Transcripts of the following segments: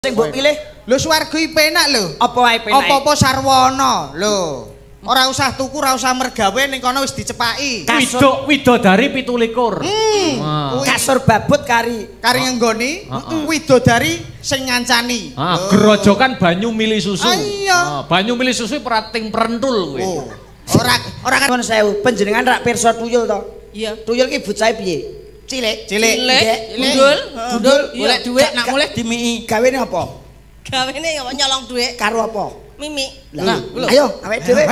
Sing mbok pilih lho swarga iki penak lho. apa wae penak. Apa-apa sarwana lho. Ora usah tuku, ora usah mergawe ning kono wis dicepaki. Widodari 17. Kasur babut kari ngenggoni widodari sing ngancani. Gerojokan banyu mili susu. Iya. Banyu mili susu perating perentul kuwi. Ora kan nuwun sewu panjenengan rak pirsa tuyul to. Iya. Tuyul ki bocahe piye? Cilik. Gundul. Golek dhuwit nak mulih dimiki. Gawene apa? Gawene ya nyolong dhuwit. Karo apa? Mimi. Lah, ayo awake dhewe.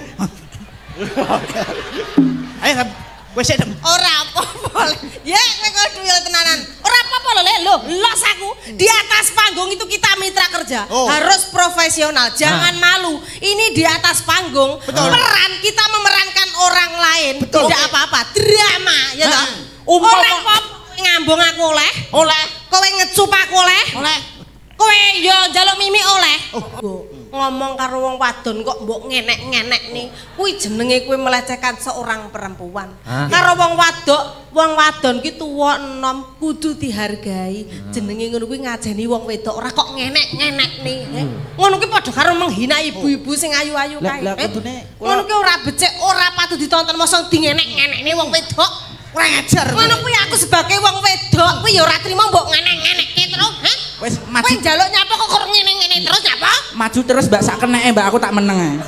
ayo wis dem. Ora apa-apa. Ya kowe kok tuyul tenanan. Ora apa-apa lho, Lek. Lho, los aku. Di atas panggung itu kita mitra kerja. Harus profesional, jangan malu. Ini di atas panggung. Peran kita memerankan orang lain. Tidak apa-apa. Drama, ya toh. Ora apa-apa ngambung aku oleh. Kowe ngecup aku oleh. Kowe yo njaluk Mimi oleh. Ngomong karo wong wadon kok mbok ngenek-ngenek nih. Kuwi jenenge kuwi melecehkan seorang perempuan. Karo wong wadon ki tuwa enom kudu dihargai. Jenenge ngono kuwi ngajeni wong wedok ora kok ngenek-ngenek nih. Ngono kuwi padha karo menghina ibu-ibu sing ayu-ayu kae. Ngono kuwi ora becik, ora patut ditonton mosok dingenek-ngenekne wong wedok. Ora ngajar. Ngono kuwi aku sebagai wong wedok kuwi ya ora trimo mbok ngenek-ngenekke terus, ha? Wis maju. Kowe njaluk nyapa kok kok ngene-ngene terus nyapa? Maju terus Mbak sak keneke Mbak aku tak meneng ae.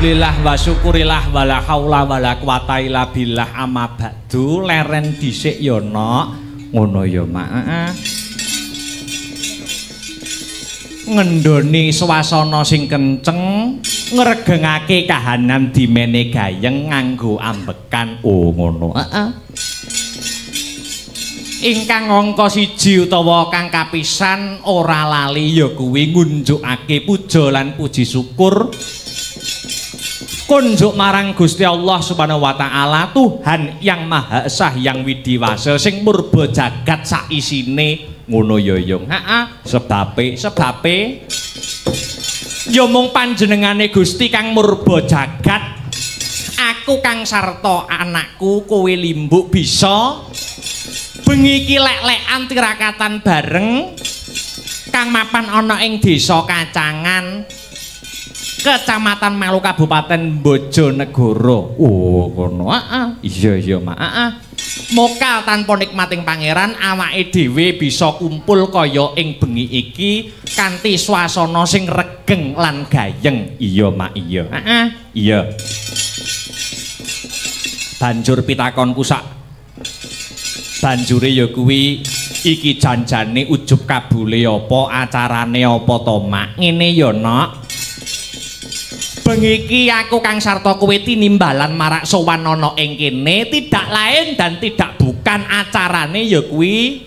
Alhamdulillah wa syukurillah wala haula wala quwata illa billah amma ba'du leren dhisik ya nok ngono ya mak ngendoni swasana sing kenceng ngregengake kahanan dimene gayeng nganggo ambekan oh ngono ingkang angka 1 utawa kang kapisan ora lali ya kuwi ngunjukake puja lan puji syukur kunjuk marang Gusti Allah Subhanahu wa taala Tuhan yang Maha Esa yang widiwasa sing murba jagat sak isine ngono ya yung sebabe ya mung panjenengane Gusti kang murba jagat aku kang sarta anakku kowe limbuk bisa bengi iki lek-lekan tirakatan bareng kang mapan ana ing desa Kacangan Kecamatan Malu Kabupaten Bojonegoro. Oh ngono iya mak mokal tanpa nikmating pangeran awake dhewe bisa kumpul kaya ing bengi iki kanthi swasana sing regeng lan gayeng. Iya mak iya iya banjur pitakonku sak banjure ya kuwi iki janjane ujub kabule apa acarane apa to mak ngene ya nok bengi iki aku kang sarta kowe tinimbalan marak sowan ana ing kene tidak lain dan tidak bukan acarane ya kuwi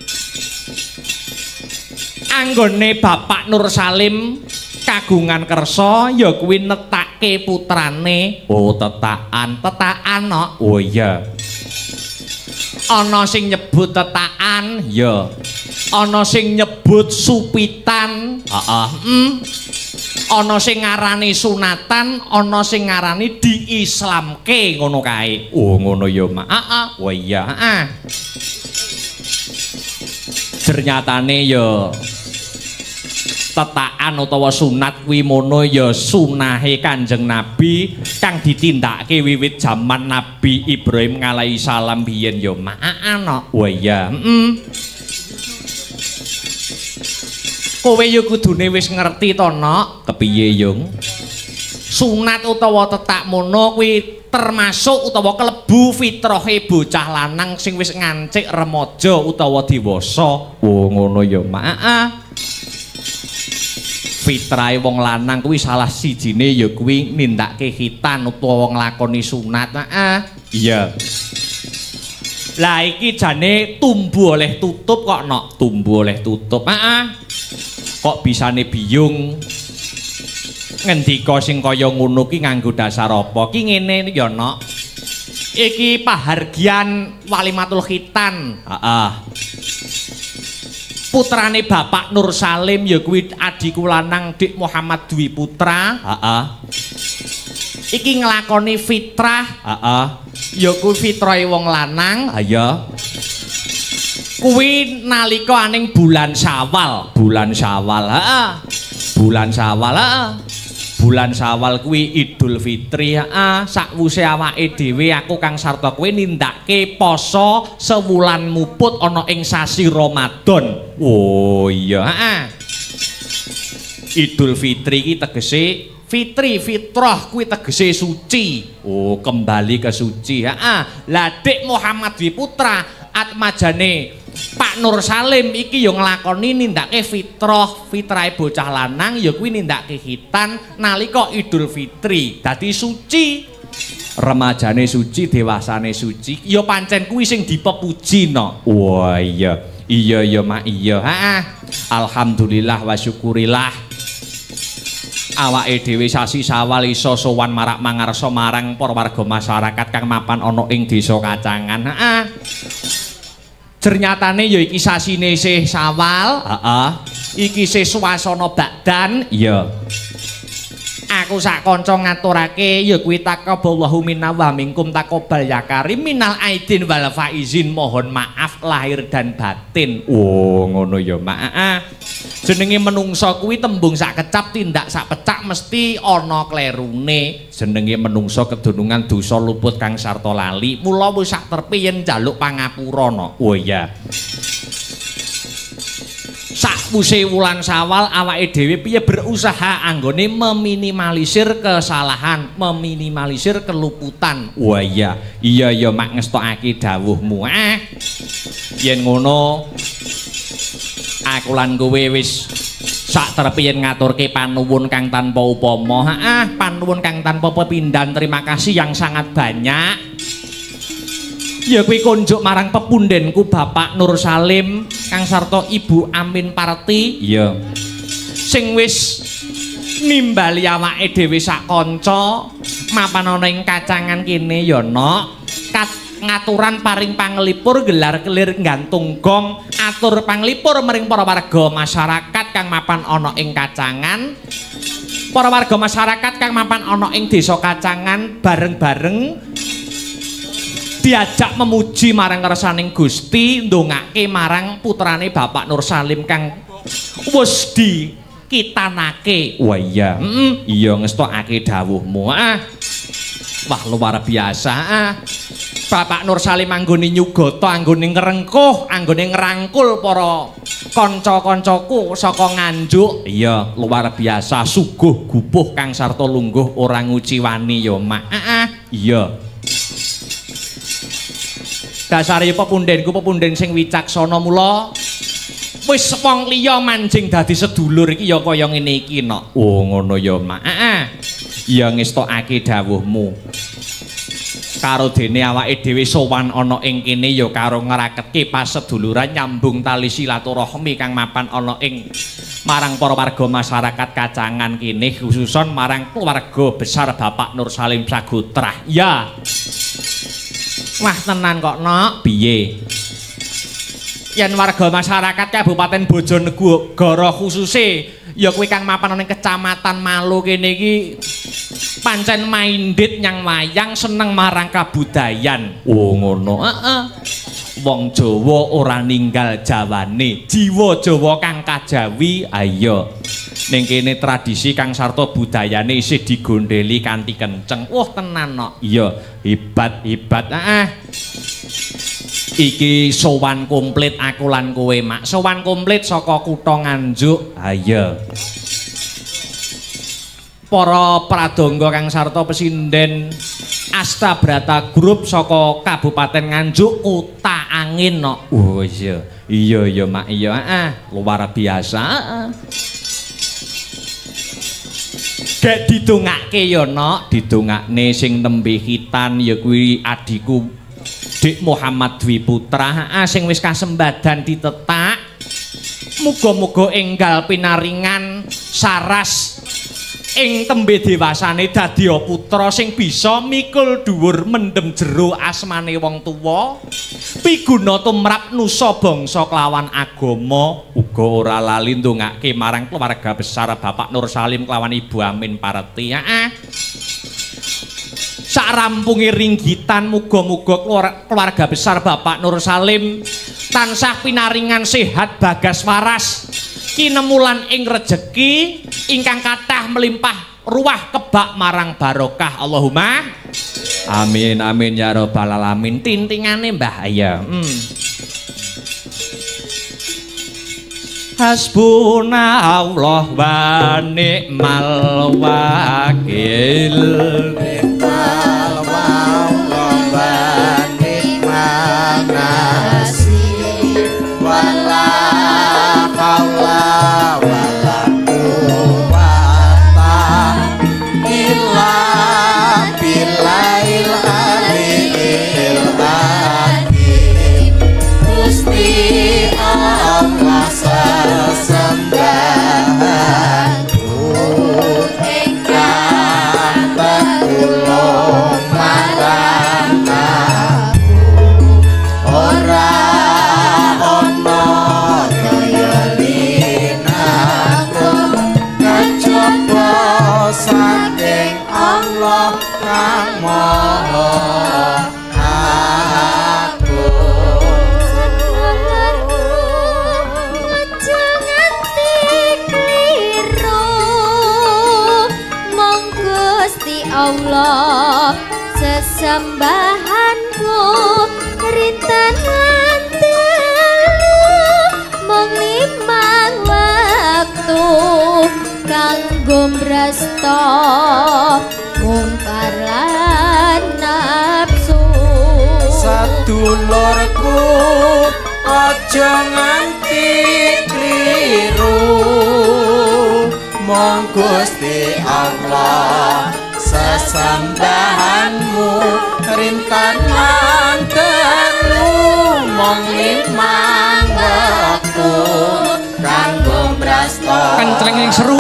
anggone Bapak Nur Salim kagungan kersa ya kuwi netake putrane oh tetakan no oh iya ana sing nyebut tetakan ya ana sing nyebut supitan ana sing ngarani sunatan ana sing ngarani diislamke ngono kae oh ngono ya mak oh iya ternyatane ya tetakan utawa sunat kuwi mono ya sunahe Kanjeng Nabi kang ditindakake wiwit jaman Nabi Ibrahim alaihi salam biyen ya mak oh iya kowe yo kudune wis ngerti to nok kepiye yung sunat utawa tetak mono kuwi termasuk utawa klebu fitrahe bocah lanang sing wis ngancik remaja utawa dewasa oh ngono ya mak fitrahe wong lanang kuwi salah sijine ya kuwi nindakake khitan utawa nglakoni sunat iya lah iki jane tumbuh oleh tutup kok nok tumbuh oleh tutup kok bisane biyung ngendika sing kaya ngono ki nganggo dasar apa ki ngene ya nok iki pahargyan walimatul khitan putrane Bapak Nur Salim ya kuwi adiku lanang Dik Muhammad Dwi Putra iki nglakoni fitrah ya kuwi fitrahe wong lanang ya kuwi nalika aning bulan Syawal bulan Syawal kuwi Idul Fitri sakwuse awake dhewe aku kang sarta kowe nindakake poso sewulan muput ana ing sasi Ramadan oh iya Idul Fitri iki tegese fitri fitrah kuwi tegese suci oh kembali ke suci lah Dik Muhammad Dwi Putra atmajane Pak Nur Salim iki yo nglakoni nindake fitrahe bocah lanang ya kuwi nindake khitan nalika Idul Fitri dadi suci remajane suci dewasane suci ya pancen kuwi sing dipepuji no wah iya mak iya alhamdulillah wa syukurillah awake dhewe sasi Syawal iso sowan marak mangarsa marang para warga masyarakat kang mapan ana ing desa Kacangan ternyatane ya iki sasine isih Syawal iki isih swasana bakdan iya aku sak kanca ngaturake ya kuwi taqabbalallahu minna wa minkum taqabbal ya karim minal aidin wal faizin mohon maaf lahir dan batin oh ngono ya mak jenenge menungsa kuwi tembung sak kecap tindak sak pecak mesti ana klerune jenenge menungsa kedunungan dosa luput kang sarta lali mula wis sak terpe yen njaluk pangapura no oh iya sak sakwuse wulan Sawal awake dhewe piye berusaha anggone meminimalisir kesalahan, meminimalisir keluputan. Wah iya ya mak ngestokake dawuhmu. Yen ngono aku lan kowe wis sak terpiyen ngaturke panuwun kang tanpa upama. Panuwun kang tanpa pepindhan, terima kasih yang sangat banyak. Ya kuwi konjuk marang pepundhenku Bapak Nur Salim kang sarta Ibu Amin Parti. Iya. Sing wis nimbali awake dhewe sak kanca mapan ana ing kacangan kene ya nok. Ngaturan paring panglipur gelar kelir nggantung gong atur panglipur mering para warga masyarakat kang mapan ana ing kacangan. Para warga masyarakat kang mapan ana ing desa kacangan bareng-bareng diajak memuji marang kersaning Gusti, ndongake marang putrane Bapak Nur Salim kang wis dikitanake. Wah iya, iya ngestokake dawuhmu. Wah luar biasa. Bapak Nur Salim anggone nyugata, anggone ngrengkuh, anggone ngrangkul para kanca-kancaku saka Nganjuk. Iya, luar biasa, suguh gupuh kang sarta lungguh ora nguciwani ya, Mak. Iya. Dasare pepundhenku pepundhen sing wicaksana mula wis wong liya manjing dadi sedulur iki ya kaya ngene iki nok. Oh ngono ya Mak. Ya ngestokake dawuhmu. Karo dene awake dhewe sowan ana ing kene ya karo ngraketke paseduluran nyambung tali silaturahmi kang mapan ana ing marang para warga masyarakat kacangan kene khususon marang keluarga besar Bapak Nur Salim Sagotrah. Ya. Wah tenan kok nok, piye? Yen warga masyarakat Kabupaten Bojonegoro khususe ya kuwi kang mapan ning Kecamatan Malu kene iki pancen minded nyang wayang, seneng marang kabudayan. Oh ngono. Wong Jawa ora ninggal Jawane, jiwa Jawa kang kajawi. Ayo. Ning kene tradisi kang sarta budayane isih digondheli kanthi kenceng. Wah tenan nok. Iya, hebat-hebat. Iki sowan komplit aku lan kowe, Mak. Sowan komplit saka kutha Nganjuk. Ayo. Para pradangga kang sarta pesinden Astabrata Group saka Kabupaten Nganjuk Kota Angin nok. Oh iya. Iya Mak, iya. Luar biasa. Gek didongake ya nok, didongakne sing nembe khitan ya kuwi adiku Dik Muhammad Dwi Putra sing wis kasembadan ditetak. Muga-muga enggal pinaringan saras ing tembe dewasane dadi putra sing bisa mikul dhuwur mendem jero asmane wong tuwa, piguna tumrap nusa bangsa kelawan agama. Uga ora lali ndongake marang keluarga besar Bapak Nur Salim kelawan Ibu Amin Parti. Sakrampunge ringgitan muga-muga keluarga besar Bapak Nur Salim tansah pinaringan sehat bagas waras, kinemulan ing rejeki ingkang kathah melimpah ruah kebak marang barokah. Allahumma amin amin ya rabbal alamin. Tintingane Mbah ya. Hasbunallah wa ni'mal wakil. Ni'mal wallah wa ni'mal nasir. Wala haula wala quwwata illa billahil aliyyil hakim. Gusti Allah sesembahanku ingkang betulung marang aku, ora ana kaya linaku kejaba saking Allah kang maha Allah sesembahanku rintangan telu mung limang kanggo mrasta mungkar lan nafsu. Sadulurku aja nganti kliru, mong Gusti Allah sesembahanmu rintangan telu mong limang wektu kanggo mrasta kencleng yang seru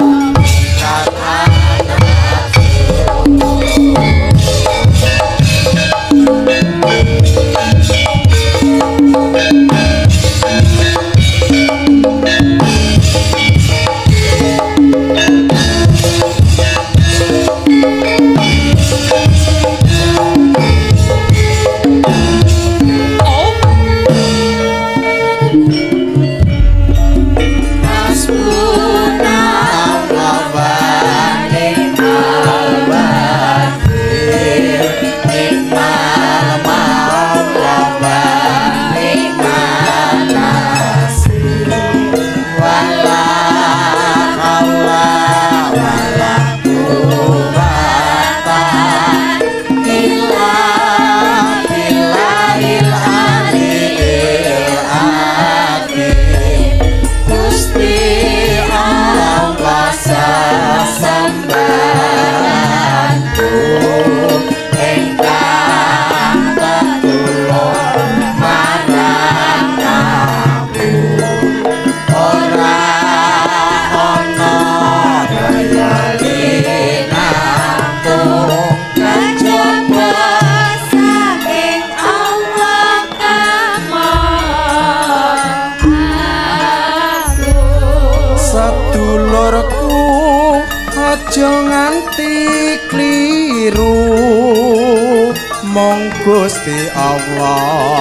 Gusti Allah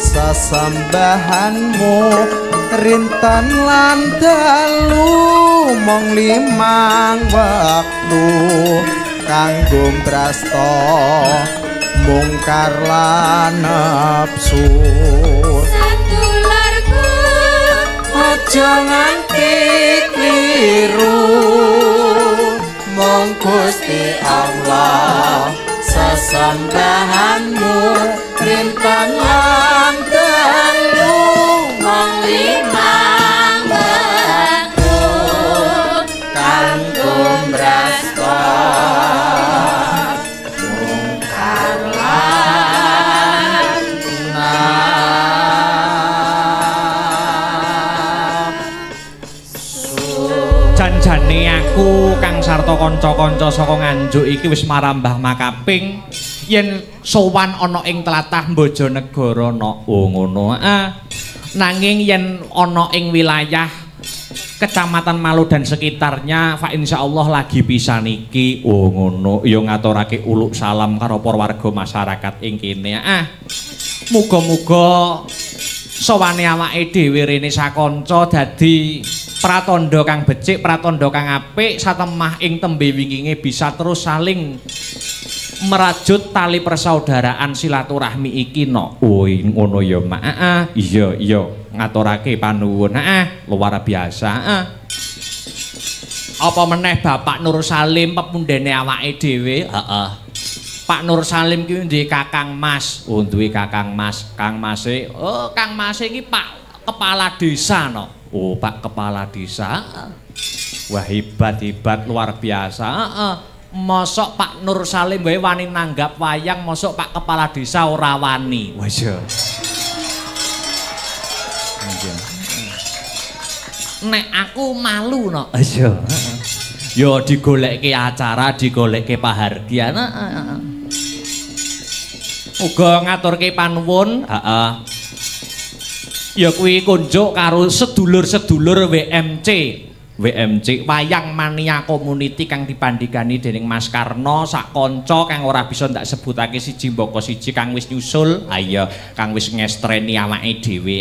sesembahanmu rinten lan dalu mong limang wektu kanggo mrasta mungkar lan nafsu. Sadulurku aja nganti kliru, mong Gusti Allah sesembahanmu rintan lan telu mong limang wektu kanggo mrasta mungkar lan nafsu. Janjane aku Kang Sarta kanca-kanca saka Nganjuk iki wis marambah makaping yen sowan ana ing tlatah Bojonegoro no. Oh ngono. Nanging yen ana ing wilayah Kecamatan Malu dan sekitarnya fa insyaallah lagi pisan iki. Oh ngono. Ya ngaturake uluk salam karo para warga masyarakat ing kene. Muga-muga sowane awake dhewe rene sakanca dadi pratandha kang becik, pratandha kang apik satemah ing tembe winginge bisa terus saling merajut tali persaudaraan silaturahmi iki no. Oh ngono ya Mak. Iya ngaturake panuwun. Luar biasa. Apa meneh Bapak Nur Salim pepundhene awake dhewe? Pak Nur Salim ki duwe Kakang Mas. Oh duwe Kakang Mas. Kang Mase. Oh Kang Mase iki Pak Kepala Desa no. Oh Pak Kepala Desa. Wah hebat luar biasa. Mosok Pak Nur Salim wae wani nanggap wayang, mosok Pak Kepala Desa ora wani. Wes yo. Nek aku malu no. Wes yo. Yo digolekke acara, digolekke pahargyan. Uga ngaturke panuwun, ya kuwi kunjuk karo sedulur-sedulur WMC Wayang Mania Community kang dipandhigani dening Mas Karno sak kanca kang ora bisa ndak sebutake siji mboko siji kang wis nyusul. Ayo kang wis ngestreni awake dhewe.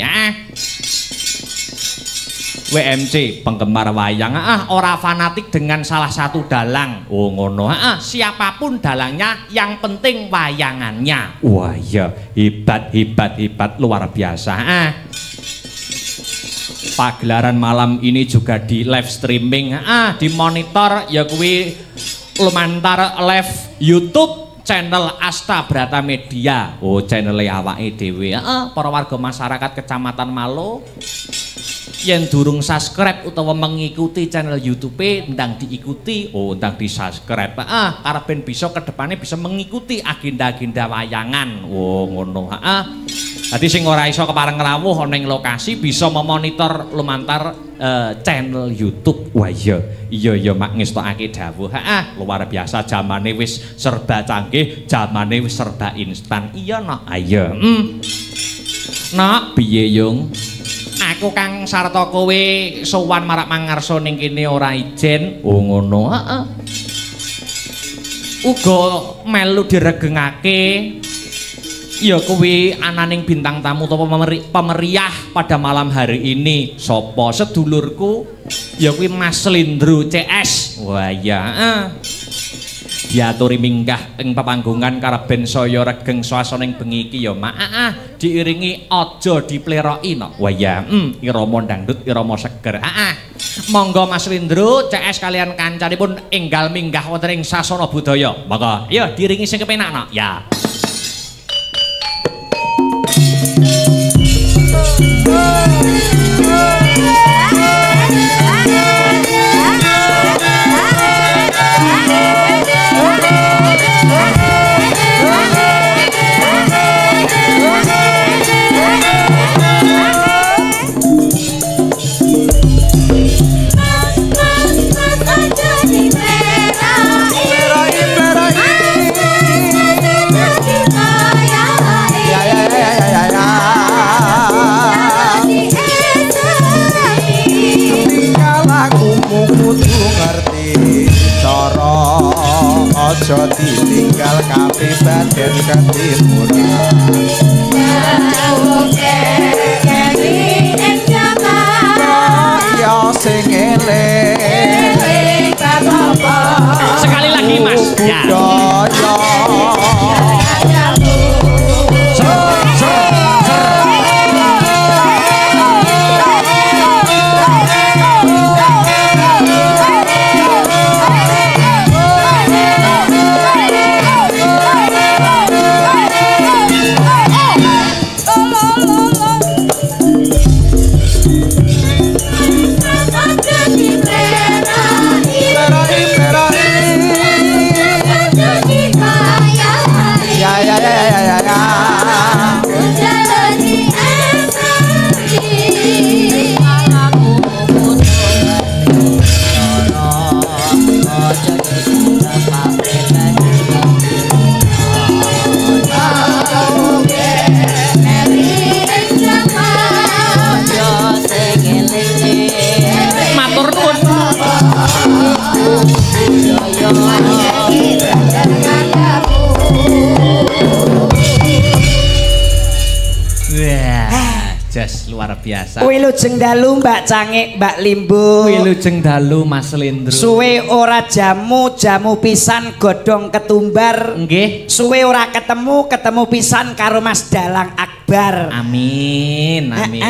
WMC penggemar wayang ora fanatik dengan salah satu dalang. Oh ngono. Siapapun dalangnya yang penting wayangannya. Wah iya hebat luar biasa. pagelaran malam ini juga di live streaming. Di monitor ya kuwi lumantar live YouTube channel Asta Brata Media. Oh, channel awake dhewe. Para warga masyarakat Kecamatan Malo yang durung subscribe utawa mengikuti channel YouTube ndang diikuti, ndang di subscribe. Karena ben bisa kedepannya bisa mengikuti agenda-agenda wayangan. Ngono. Dadi sing ora iso kepareng rawuh ana ing lokasi bisa memonitor lumantar channel YouTube. Wah iya mak ngestokake dawuh. Luar biasa, zamane wis serba canggih, zamane wis serba instan. Iya nok. Ayo. Nok piye Yung? Aku Kang Sarta kowe sowan marak mangarsa ning kene ora ijen. Ngono. Uga melu diregengake ya kuwi ananing bintang tamu utawa pemeriah pada malam hari ini. Sopo? Sedulurku ya kuwi Mas Lindro CS. Wah ya. Diaturi minggah ing pepanggungan karaben saya regeng swasaning bengi iki ya mak. Diiringi aja dipleroki no. Wah ya, irama dangdut, irama seger. Monggo Mas Lindro CS kalian kancanipun enggal minggah wonten ing sasana budaya. Monggo, ayo diiringi sing kepenak no. Ya. Aja ditinggal kabeh badan ketimuran. Ya sing eling sekali lagi Mas. Ya. Luar biasa. Wilujeng dalu Mbak Cangik, Mbak Limbu. Wilujeng dalu Mas Lindro. Suwe ora jamu pisan godhong ketumbar. Nggih. Suwe ora ketemu pisan karo Mas Dalang Akbar. Amin.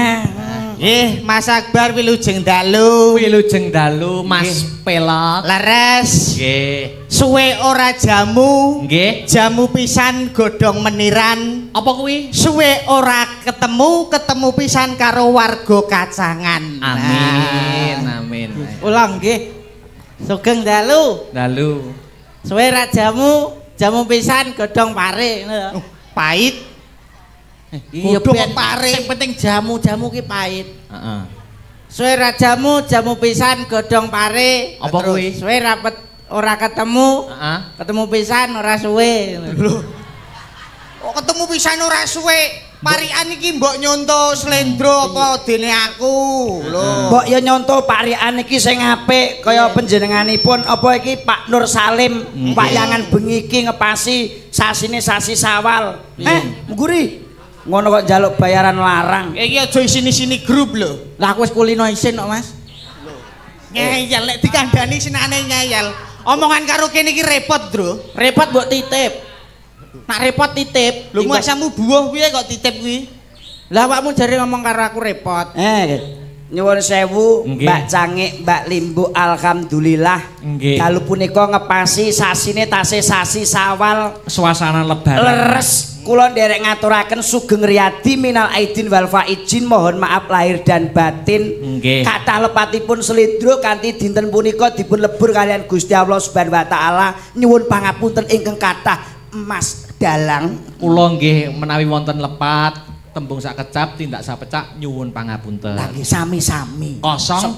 Mas Akbar wilujeng dalu. Wilujeng dalu Mas Pelok. Leres. Nggih. Suwe ora jamu. Nggih. Jamu pisan godhong meniran. Apa kuwi? Suwe ora ketemu pisan karo warga kacangan. Amin. Ulang nggih. Sugeng dalu. Suwe ora jamu pisan godhong pare. Pahit. Iya pare. Sing penting jamu ki pahit. Heeh. Suwe ra jamu pisan godhong pare. Apa kuwi? Suwe rapet ora ketemu. Ketemu pisan ora suwe. Lho. Kok ketemu pisan ora suwe? Parikan iki mbok nyonto Slendro apa dene aku. Lho. Mbok ya nyonto parikan iki sing apik kaya panjenenganipun apa iki Pak Nur Salim wayangan bengi iki ngepasi sasine sasi Sawal. Ngguri. Ngono kok njaluk bayaran larang. Iki aja isini-sini grup lho. Lah aku wis kulino isin kok Mas. Ngeyel nek dikandani senane ngeyel. Omongan karo kene iki repot, Bro. Repot mbok titip. Nak repot titip. Lho masamu buah piye kok titip kuwi? Lah awakmu jare ngomong karo aku repot. Nyuwun sewu, Nggih. Mbak Cangik, Mbak Limbu, alhamdulillah. Nggih. Dalu punika ngepasi sasine tasih sasi Sawal. Suasana lebaran. Leres kula nderek ngaturaken sugeng riyadi minal aidin wal faizin, mohon maaf lahir dan batin. Nggih. Kathah lepatipun slendro kanthi dinten punika dipun lebur kalian Gusti Allah Subhanahu wa taala. Nyuwun pangapunten ingkang kathah Mas Dalang. Kula nggih menawi wonten lepat tembung sak kecap tindak sak pecak nyuwun pangapunten. Lah nggih sami-sami. Kosong.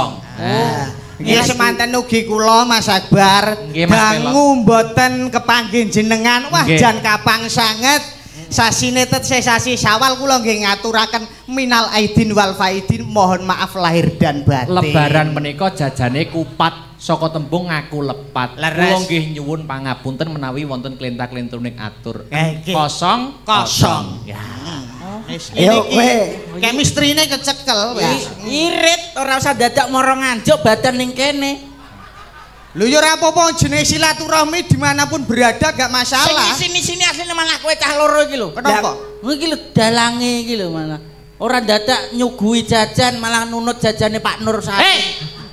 Nggih semanten ugi kula Mas Akbar Nggih, Mas dangu mboten kepanggih jenengan wah Nggih. jan kapang sanget sasine tesih sasi Syawal kula nggih ngaturaken minal aidin wal faidin mohon maaf lahir dan batin. Lebaran menika jajane kupat saka tembung ngaku lepat. Leres. Kula nggih nyuwun pangapunten menawi wonten klentak-klentuning atur. Nggih. Kosong. Kosong. Ya. Wis Yo, ngene iki chemistry-ne kecekel wis. Irit ora usah dadak moro nganjuk badan ning kene. Lho ya ora apa-apa jenenge silaturahmi dimanapun berada gak masalah. Sini asline malah kowe cah loro iki lho. Kenapa? Iki lho dalange iki lho malah. Ora dadak nyuguhi jajan malah nunut jajane Pak Nur Sari.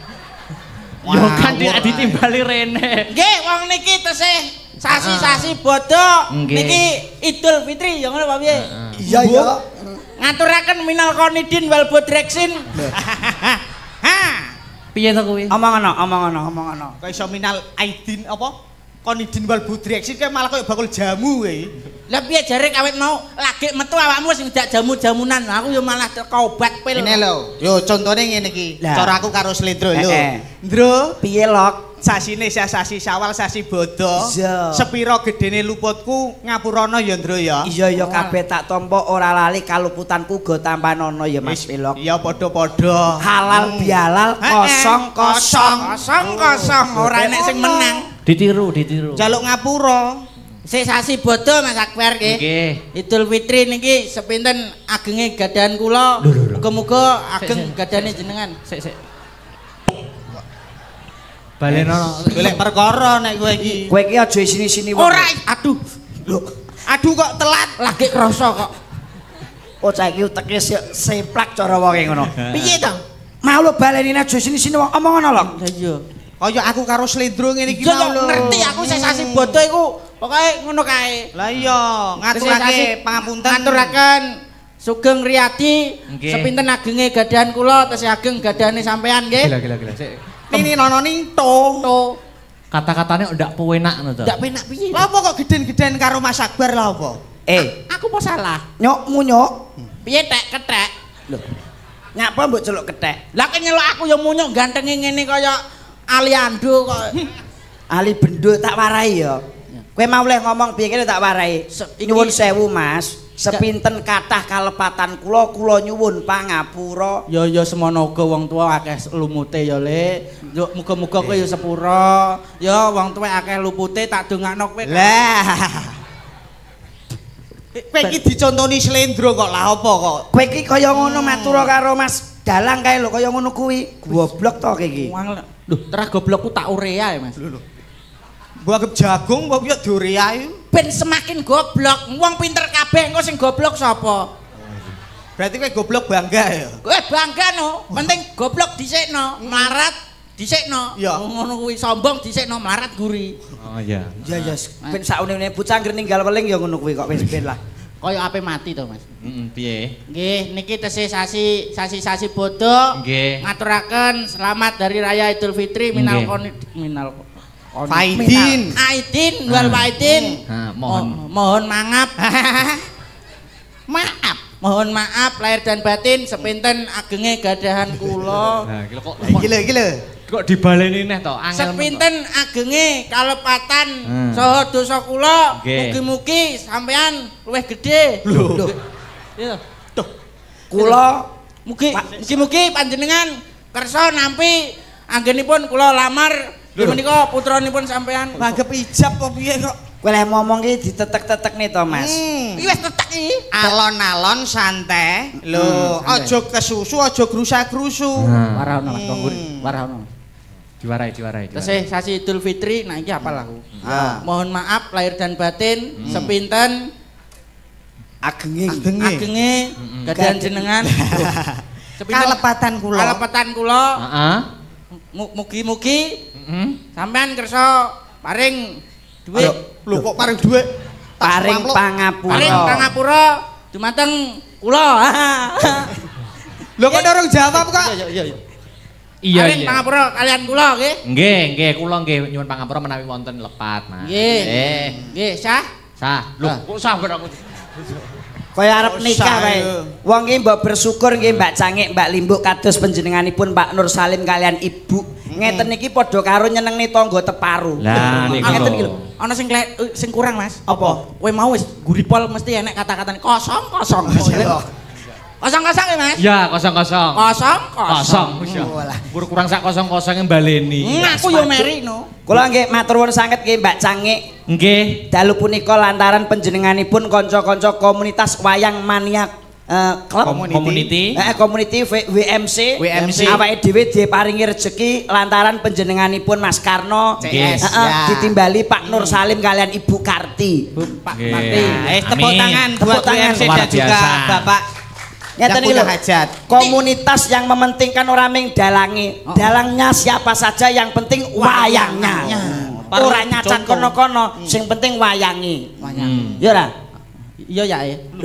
Yo kan tidak ditimbali rene. Nggih, wong niki tesih sasi-sasi bodho. Nggih. Niki Idul Fitri ya ngono Pak piye? Iya ya. Ngaturaken minal konidin wal bodreksin. Ha. Piye to kuwi? Omong ana. Kok iso minal aidin apa? Konidin wal budreksi kayak malah kayak bakul jamu kowe. Lah piye jare kawit mau lagi metu awakmu wis ndak jamu-jamunan. Aku yo malah teko obat pil. Ini lho, yo contone ngene iki. Lah. Cara aku karo Slendro lho. Ndro, Piye lok? sasine sasi Syawal sasi Bodo. Iya. Sepiro gedene luputku ngapurana ya Ndro ya. Iya ya kabeh tak tampa ora lali kaluputanku go tampanono ya Mas Pilok. Iya padha-padha. Halal bihalal kosong. Kosong ora enek sing menang. Ditiru. Jaluk ngapura. Sik sasi bodho Mas Akbar nggih. Nggih. Idul Fitri niki sepinten agenge gadahan kula. Muga-muga ageng gadane jenengan. Sik. Balenono. Golek perkara nek kowe iki. Kowe iki aja sini-sini wong. Ora, aduh. Lho, Aduh kok telat. Lagi krasa kok. oh saiki uteke seplak cara wonge ngono. Piye to? Mau lo balenine aja sini-sini wong omong ngono lho. Lah iya. Kaya aku karo Slendro ngene iki Iya mau lho. ngerti aku sik sasi bodho iku pokoke ngono kae. Lah iya, ngaturake pangapunten. Ngaturaken sugeng riyadi Nggih. sepinten agenge gadahan kula tesih ageng gadahane sampean nggih. Gila. Sik. Ini nono ning to. Kata-katanya ndak penak ngono to. Ndak penak piye? Lah apa kok geden-geden karo Mas Akbar lah apa? Aku apa salah? Nyokmu nyok. Piye tek ketek? Lho. Nyapa mbok celuk kethek. Lah kenyelok aku ya munyuk gantenge ngene kaya Aliando kok. Ali bendo tak warai ya. Kowe mau oleh ngomong piye kene tak warai. Nyuwun sewu Mas. Sepinten kathah kalepatan kula nyuwun pangapura. Ya semono uga wong tuwa akeh lumute ya Le. Yo muga-muga kowe ya sepura. Ya wong tuwa akeh lupute tak dongakno kowe. Lah. Kowe iki dicontoni Slendro kok lah apa kok? Kowe iki kaya ngono matura karo Mas Dalang kae lho kaya ngono kuwi. Goblok to kowe iki. Lho, terah goblokku tak urea ya Mas. Mbok anggap jagung kok piye dorea iki? Ben semakin goblok, wong pinter kabeh engko sing goblok sapa? Berarti kowe goblok bangga ya. Kowe bangga no, penting goblok dhisikno, melarat dhisikno. Ya. Ngono kuwi sombong dhisikno, melarat guri. Oh iya. Ya ben saune-une bocah anggere ninggal weling ya ngono kuwi kok wis ben lah. Kaya ape mati to Mas. Piye? Nggih, niki tesih sasi bodho. Nggih. Ngaturaken selamat dari raya Idul Fitri minal Faidin. Aidin wal faidin. Mohon maaf. Mohon maaf lahir dan batin sepinten agenge gadahan kula. Nah, kok Iki lho. kok dibaleni neh to? Angel. Sepinten agenge kalepatan saha dosa kula. Nggih. Mugi-mugi sampean luwih gedhe. Lho. Iya. Kula Mugi-mugi panjenengan kersa nampi anggenipun kula lamar menika putranipun sampean. Anggap ijab apa piye kok? kowe lek ngomong ki ditetek-tetek nih to Mas. Iki wis tetek iki. Alon-alon santai. Lho, aja kesusu, aja grusa-grusu. Warahno Mas Kongguri, warahno. Diwarai. Tesih sasi Idul Fitri, nah iki apal aku. Mohon maaf lahir dan batin sepinten Agenge. agenge gadahan jenengan. Kalepatan kula. Kalepatan kula. Heeh. Mugi-mugi sampean kersa paring dhuwit. Lho kok paring dhuwit? Paring pangapura. Paring pangapura dumateng kula. Lho kok dorong jawab kok? Iya. Iya. Paring pangapura kalian kula nggih. Nggih, kula nggih nyuwun pangapura menawi wonten lepat, Mas. Nggih, sah. Loh, kok sah kok aku. Kaya arep nikah wae. Wong iki mbok bersyukur nggih Mbak Cangik, Mbak Limbuk kados panjenenganipun Pak Nur Salim kalian Ibu. Ngeten iki padha karo nyenengne tangga teparu. Lah niku. Ngeten iki lho. Ana sing kurang, Mas. Apa? Kowe mau wis guripol mesti enek kata-katane kosong. Kosong-kosong ya, Mas? Ya, kosong-kosong. Kosong. Kurang sak kosong-kosong mbaleni. Aku yo meri no. Kula nggih matur nuwun sanget nggih Mbak Cangik. Nggih. Dalu punika lantaran panjenenganipun kanca-kanca komunitas wayang mania klub community. Community WMC. Awake dhewe diparingi rejeki lantaran panjenenganipun Mas Karno ditimbali Pak Nur Salim kalian Ibu Karti. Pak Karti. Tepuk tangan buat WMC dan juga Bapak Ngeten iki lho, komunitas yang mementingkan orang ming dalangi. Dalangnya siapa saja yang penting wayangnya. Ora nyacat kono-kono, sing penting wayangi. Iya ora? Iya ya.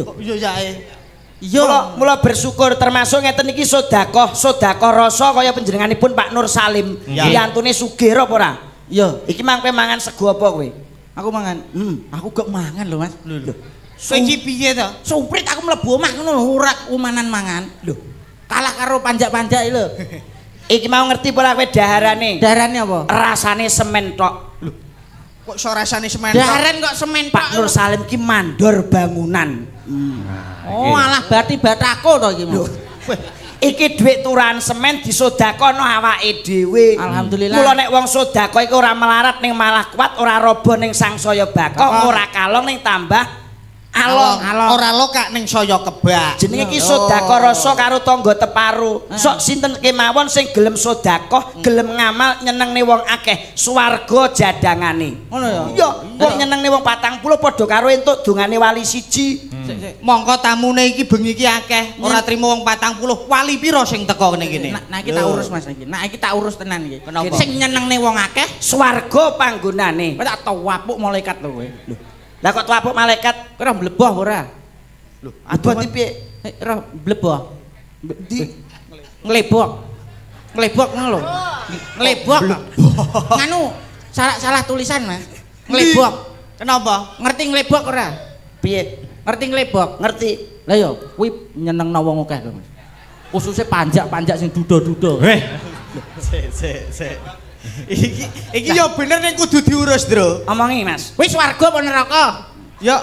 Iya. Mula bersyukur termasuk ngeten iki sedekah rasa kaya panjenenganipun Pak Nur Salim. Yantune sugih apa ora? Iya. Iki mangke mangan sego apa kowe? Aku mangan. Aku gak mangan lho, Mas. Iki piye to? Sumprit aku mlebu omah ngono lho, ora umanan mangan. Lho. Kalah karo panjak-panjak lho. Iki mau ngerti ora kowe daharane? Daharane apa? Rasane semen tok. Lho. Kok iso rasane semen tok? Daharan kok semen tok. Pak Nur Salim ki mandor bangunan. Oh, alah berarti batako to iki. Iki dhuwit turahan semen disedekahno awake dhewe. Alhamdulillah. Mula nek wong sedekah iku ora melarat ning malah kuat, ora roboh ning sangsaya bakok, ora kalong ning tambah along. Ora lokak ning saya kebak. Jenenge iki sedekah rasa karo tangga teparu. Sok sinten kemawon sing gelem sedekah, gelem ngamal nyenengne wong akeh, swarga jadangane. Ngono ya. Iya, wong nyenengne wong 40 padha karo entuk dongane wali siji. Mongko tamune iki bengi iki akeh, ora trimo wong 40. Wali pira sing teko kene? Nah iki tak urus Mas iki. Nah iki tak urus tenan iki. Sing nyenengne wong akeh, swarga panggonane. Kowe tak tawapuk malaikat lho kowe. Lah kok tuapuk malaikat ora mleboh ora? Lho, abot piye? Ora mleboh. Nglebok. Nglebok ngono lho. Nglebok. Nganu salah tulisan, Mas. Nglebok. Kenapa? Ngerti nglebok ora? Piye? Ngerti nglebok? Ngerti. Lah yo, kuwi nyenengno wong akeh lho, Mas. Khususnya panjak-panjak sing duda-duda. Sik. Iki yo bener ning kudu diurus, Bro. Omongi, Mas. Wis warga apa neraka? Ya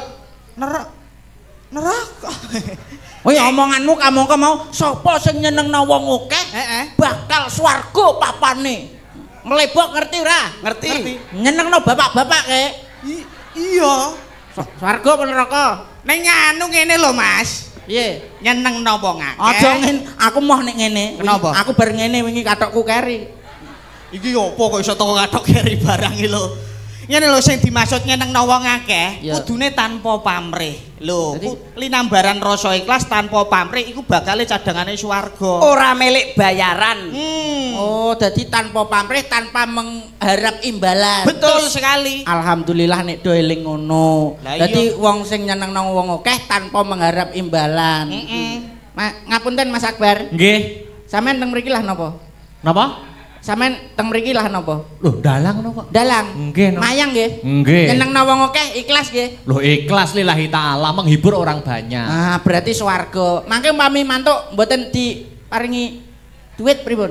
neraka. Oh ya omonganmu kamu mau sapa sing nyenengno wong akeh bakal swarga papane. Mlebok ngerti ora? Ngerti. Nyenengno bapak-bapak ke? Iya. Swarga apa neraka? Ning anu ngene lho, Mas. Piye? Nyenengno wong akeh. Aja ngene, aku moh nek ngene. Kenapa? Aku bareng ngene wingi katokku keri. Iki opo kok iso teko katok keri barang iki lho. Ngene lho sing dimaksud nyenengno wong akeh, kudune tanpa pamrih. Lho, linambaran rasa ikhlas tanpa pamrih iku bakale cadangane swarga. Ora milik bayaran. Oh, dadi tanpa pamrih, tanpa mengharap imbalan. Betul sekali. Alhamdulillah nek do eling ngono. Dadi wong sing nyenengno wong akeh tanpa mengharap imbalan. Ngapunten Mas Akbar. Nggih. Sampeyan teng mriki lah napa? Napa? Sampeyan teng mriki lah napa? Loh, dalang napa? Dalang. Nggih, no. Mayang nggih. Nggih. Nyenengno wong akeh ikhlas nggih. Loh, ikhlas lillahi taala menghibur orang banyak. Ah, berarti swarga. Mangke umpami mantuk mboten diparingi duit pripun?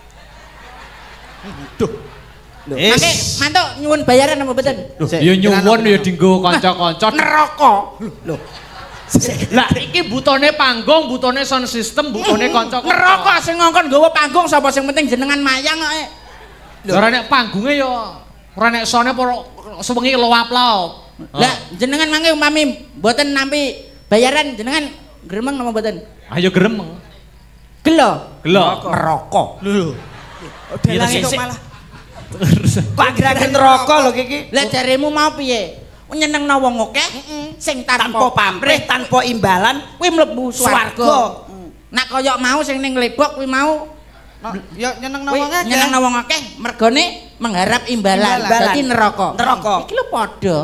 Duh. Mangke mantuk nyuwun bayaran apa mboten? Ya nyuwun ya dienggo kanca-kanca neraka. Loh. Lah iki butone panggung, butone sound system, butone kanca-kanca. Neraka sing ngongkon nggawa panggung sapa sing penting jenengan mayang kok. Ora nek panggunge ya ora nek sone apa sewengi lowap-lowap. Lah jenengan mangke umpami mboten nampi bayaran jenengan gremeng napa mboten? Ayo gremeng. Gelo. Neraka. Lho. Dalang itu malah. Kok akhir-akhir neraka lho iki. Lah jaremu mau piye? Nyenengno wong akeh sing tanpa pamrih, tanpa imbalan kuwi mlebu swarga. Nak kaya mau sing ning Lebok kuwi mau ya nyenengno wong akeh. Nyenengno wong akeh mergone mengharap imbalan. Dadi neraka. Neraka. Iki lho padha.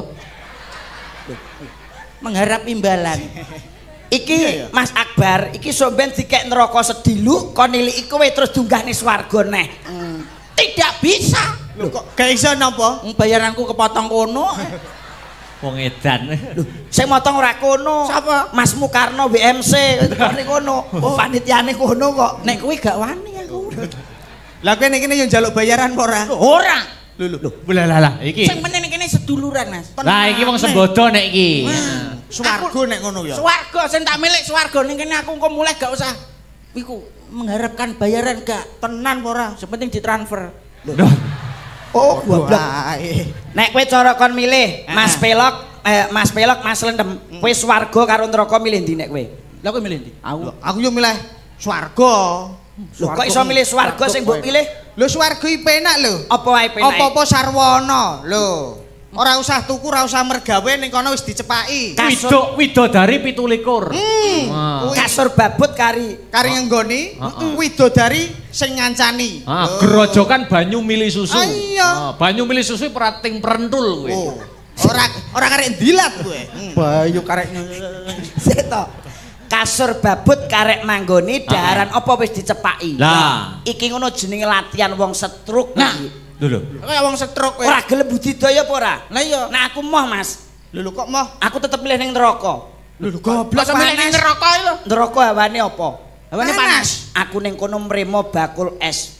Mengharap imbalan. Iki Mas Akbar, iki sampean dikek neraka sedilu kon niliki kowe terus dunggahne swarga neh. Tidak bisa. Lho kok gak iso napa? Bayaranku kepotong kono. Wong edan. Sing motong ora kono. Sapa? Mas Mukarno BMC kene kono. Oh, panitiane kono kok. Nek kuwi gak wani aku. Lah kowe nek kene yo njaluk bayaran apa ora? Ora. Lho. Lah iki. Sing penting kene seduluran, Mas. Lah iki wong sembodo nek iki. Swarga nek ngono ya. Swarga sing tak milik swarga ning kene aku engko mulai gak usah iku mengharapkan bayaran gak Tenan apa ora? sing penting ditransfer. Oh, goblok. Nek kowe cara kon milih Mas Pelok, Mas Lendem, kowe swarga karo neraka milih ndi nek kowe? Lah kowe milih ndi? Aku yo milih swarga. Lho kok iso milih swarga sing mbok pilih? Lho swarga iki penak lho. Apa wae penak? Apa-apa sarwana. Lho. Ora usah tuku, ora usah mergawe ning kono wis dicepaki. Widodari 17. Kasur babut kari ngenggoni widodari sing ngancani. Gerojokan banyu mili susu. Iya. Banyu mili susu perating perentul kowe. Ora karek ndilat kowe. Bayu kareknya. seto. Kasur babut karek manggoni daharan apa wis dicepaki. Lah, iki ngono jenenge latihan wong setruk. Nah, lho. Kaya wong stroke kowe. Ora gelem budidaya apa ora? Lah iya. Nah aku moh Mas. Lho kok moh? Aku tetep milih ning neraka. Lho goblok Masa milih ning neraka iki lho. Neraka hawane apa? Hawane panas. Aku ning kono mremo bakul es.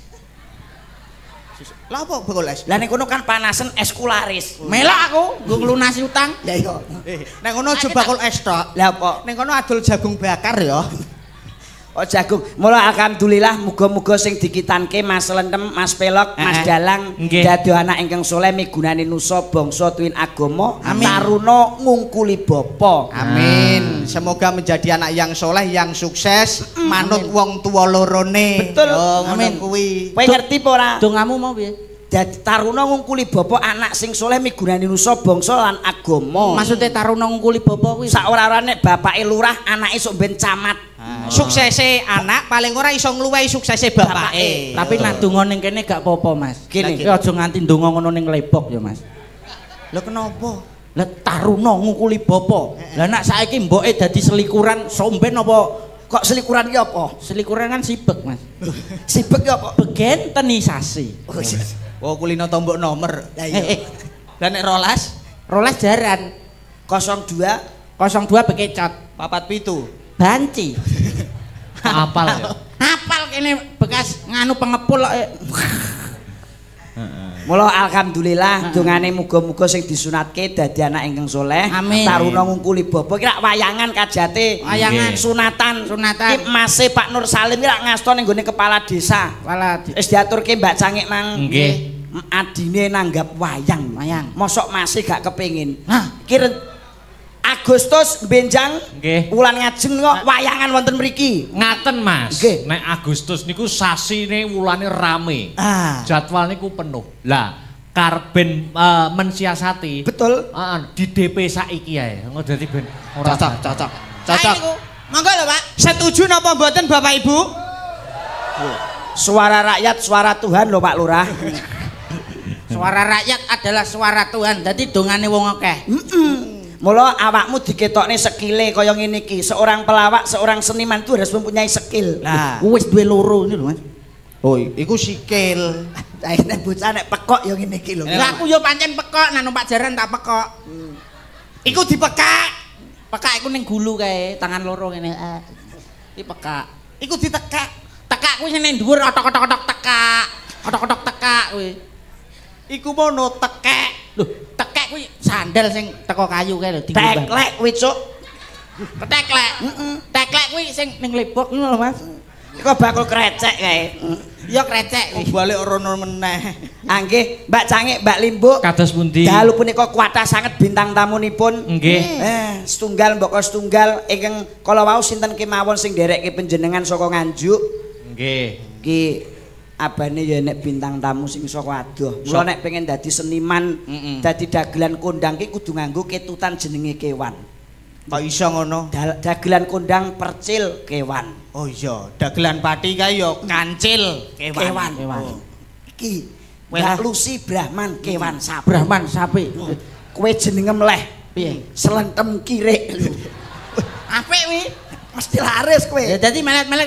Lah apa bakul es? Lah ning kono kan panasen es kularis. Melok aku nggo nglunasi utang. Ya iya. Nek ngono aja bakul es tok. Lah apa? Ning kono adol jagung bakar ya. Oh jagung. Mula alhamdulillah muga-muga sing dikitanke Mas Lendem, Mas Pelok, Mas Dalang dadi anak ingkang saleh migunani nusa bangsa tuwin agama, taruna ngungkuli bapa. Amin. Semoga menjadi anak yang soleh, yang sukses, manut wong tua lorone. Betul. Amin kuwi. Kowe ngerti apa ora? Dongamu mau piye? Dadi taruna ngungkuli bapa anak sing saleh migunani nusa bangsa lan agama. Maksudnya taruna ngungkuli bapa kuwi. Sak ora-orane bapake lurah, anake sok ben camat. Suksese anak paling ora iso ngluwehi suksese bapake. Tapi nak donga ning kene gak apa-apa, Mas. Kene. Ya aja nganti donga ngono ning Lebok ya, Mas. Lah kenapa? Lah taruna ngungkuli bapa. Lah nak saiki mboke dadi selikuran somben apa Kok selikuran ki apa? selikuran kan sibek, Mas. Sibek ki apa? Begentenisasi. Oh kulino tombok nomor. Lah iya. Lah nek rolas Rolas jaran 02 02 bekecot 47. banci. Apal ya. Apal kene bekas nganu pengepul kok. Mula alhamdulillah dongane muga-muga sing disunatke dadi anak ingkang saleh. Amin. Taruna ngungkuli bapa iki rak wayangan kajate. Wayangan. Sunatan. Sunatan. Iki Mase Pak Nur Salim iki rak ngasta ning gone kepala desa. Wis diaturke Mbak Cangik mang. Nggih. Adine nanggap wayang. Wayang. Mosok Mase gak kepengin. Hah, Ki Agustus benjang Nggih. wulan ngajeng kok wayangan wonten mriki. Ngaten Mas, Nggih. nek Agustus niku sasine wulane rame. Jadwal niku penuh. Lah, karben mensiasati. Betul. Di DP saiki ae. Ngono dadi ben ora Cocok. monggo lho, Pak. Setuju napa mboten Bapak Ibu? Suara rakyat, suara Tuhan lho Pak Lurah. Suara rakyat adalah suara Tuhan. Dadi dongane wong akeh. Mula awakmu diketokne skile kaya ngene iki. Seorang pelawak, seorang seniman itu harus mempunyai skill. Nah, Wis duwe loro ini lho, Mas. oh iku sikil. Akhirnya bocah nek pekok ya ngene iki lho. Lah aku yo pancen pekok nang numpak jaran tak pekok. Iku dipekak. Pekak iku ning gulu kae, tangan loro ngene. Iki pekak. Iku ditekak. Tekak kuwi ning dhuwur otok-otok tekak. Otok-otok tekak kuwi. Iku mono tekek. Lho, tekek kuwi sandal sing teko kayu kae lho dinggo. Teklek kuwi cuk. Teklek. Teklek kuwi sing ning Lebok ngono lho, Mas. Iku bakul krecek kae. Ya krecek kuwi. Balik rono meneh. Nggih, Mbak Cangik, Mbak Limbuk. kados pundi? Dalu punika kuatah sanget bintang tamunipun. Nggih. Setunggal mbok setunggal ingkang kala wau sinten kemawon sing nderekke panjenengan saka Nganjuk. Nggih. Ki abane ya nek bintang tamu sing saka adoh. Mula nek pengen dadi seniman, dadi dagelan kondang ki kudu nganggo ketutan jenenge kewan. Kok iso ngono? Dagelan kondang percil kewan. Oh iya, dagelan pati kae ya kancil kewan. Iki Lusi Brahman kewan sapi. Brahman sapi. Kowe jenenge mleh. Piye? Selentem kirik. Apik wi. Mesti laris kowe. Ya dadi melet-melet.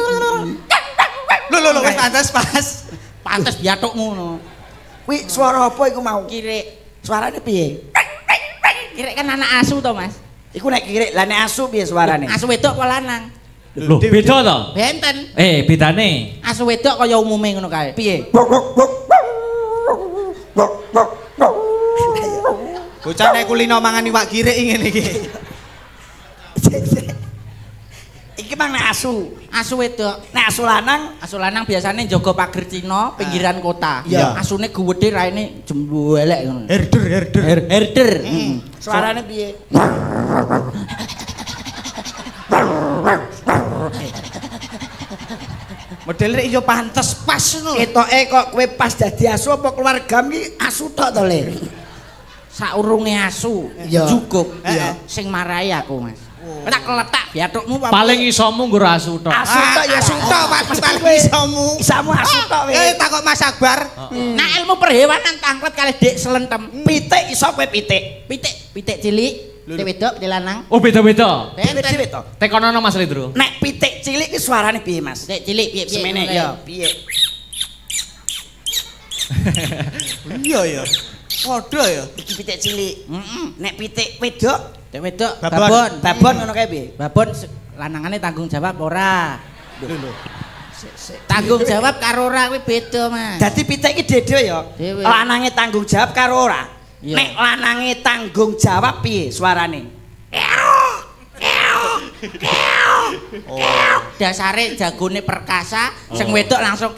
Lho wis pantes pas. Pantes biatukmu ngono. Kuwi swara apa iku mau? Kirik. Suarane piye? Kirik kan anak asu to, Mas. Iku nek kirik, lah nek asu piye suarane? Asu wedok apa lanang? Lho, beda to? Benten. Bedane. Asu wedok kaya umume ngono kae. Piye? Bocah nek kulino mangan iwak kirik ngene iki. Iki mang nek asu. Asu wedok. Nek asu lanang, Biasane jaga pager Cina pinggiran kota. Iya. Asune gedhe raine jembuelek ngono. Herder. suarane piye? Model rek yo pantes pas ngono. Ketoke kok kowe pas dadi asu apa keluargamu iki asu tok to, Le? Saurunge asu Iya. cukup. Iya. Sing marahi aku, Mas. Tak keletak biatukmu Paling isomu nggo asu tok. Asu tok ya Asu tok Mas paling isomu. Isamu asu tok kowe. Takok Mas Akbar. Nah ilmu perhewanan tangklet kali Dik Selentem. Pitik iso kowe pitik. Pitik cilik, pitik wedok, pitik lanang. Oh, beda-beda. Pitik to. Tekonono Mas Lidru. Nek pitik cilik ki suarane piye, Mas? Pitik cilik piye-piye. Semene ngono ya, kae. piye? Iya ya. Padha ya. Iki pitik cilik. Nek pitik wedok, Pitik wedok, Babon. babon ngono kae piye? Babon lanangane tanggung jawab ora. Tanggung jawab karo ora kuwi beda, Mas. Dadi pitik iki dhewe ya. Dhewe. Lanange tanggung jawab karo ora. Iya. Nek lanange tanggung jawab piye suarane? Dasare jagone perkasa, sing wedok langsung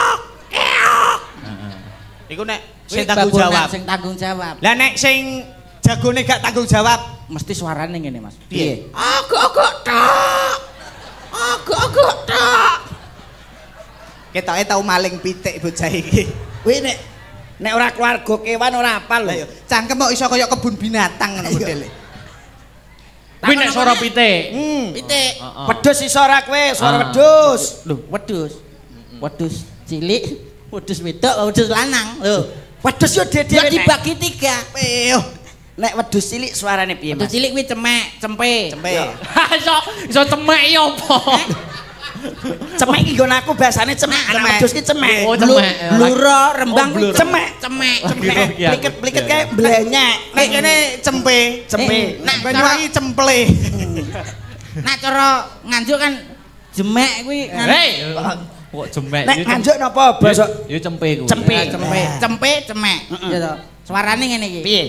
Iku nek sing sing tanggung jawab. Sing tanggung jawab. Lah nek sing jagone gak tanggung jawab, Mesti suarane ngene, Mas. Piye? Agak-agak tok. Agak-agak tok. ketoke tau maling pitik bocah iki. Kuwi nek ora keluarga kewan ora apal Lah lho. yo, cangkem kok iso kaya kebun binatang ngono modele. Kuwi nek suara pitik. Pitik. Wedhus iso ora kowe, suara wedhus. Lho, wedhus. Wedhus cilik, wedhus wedok, wedhus lanang. Lho, Wedhus yo dia dhewe. dibagi 3. Peo. Nek wedhus cilik suarane piye, Wedhus Mas? cilik kuwi cemek, cempe. Iso cemek ya apa? Cemek iki nggon aku bahasane cemek. Anak wedhus ki cemek. Oh, cemek. Bluro, rembang kuwi Cemek. cemek. Pliket-pliket kae blenyek. Nek kene cempe. Nah, Nek Banyuwangi cemple. Nah, cara nganjuk kan jemek kuwi. Hei. Kok jemek. Nek nganjuk napa basa? Yo cempe kuwi. Cempe. Cempe, cempe, cemek. Gitu. Suarane ngene iki. Piye?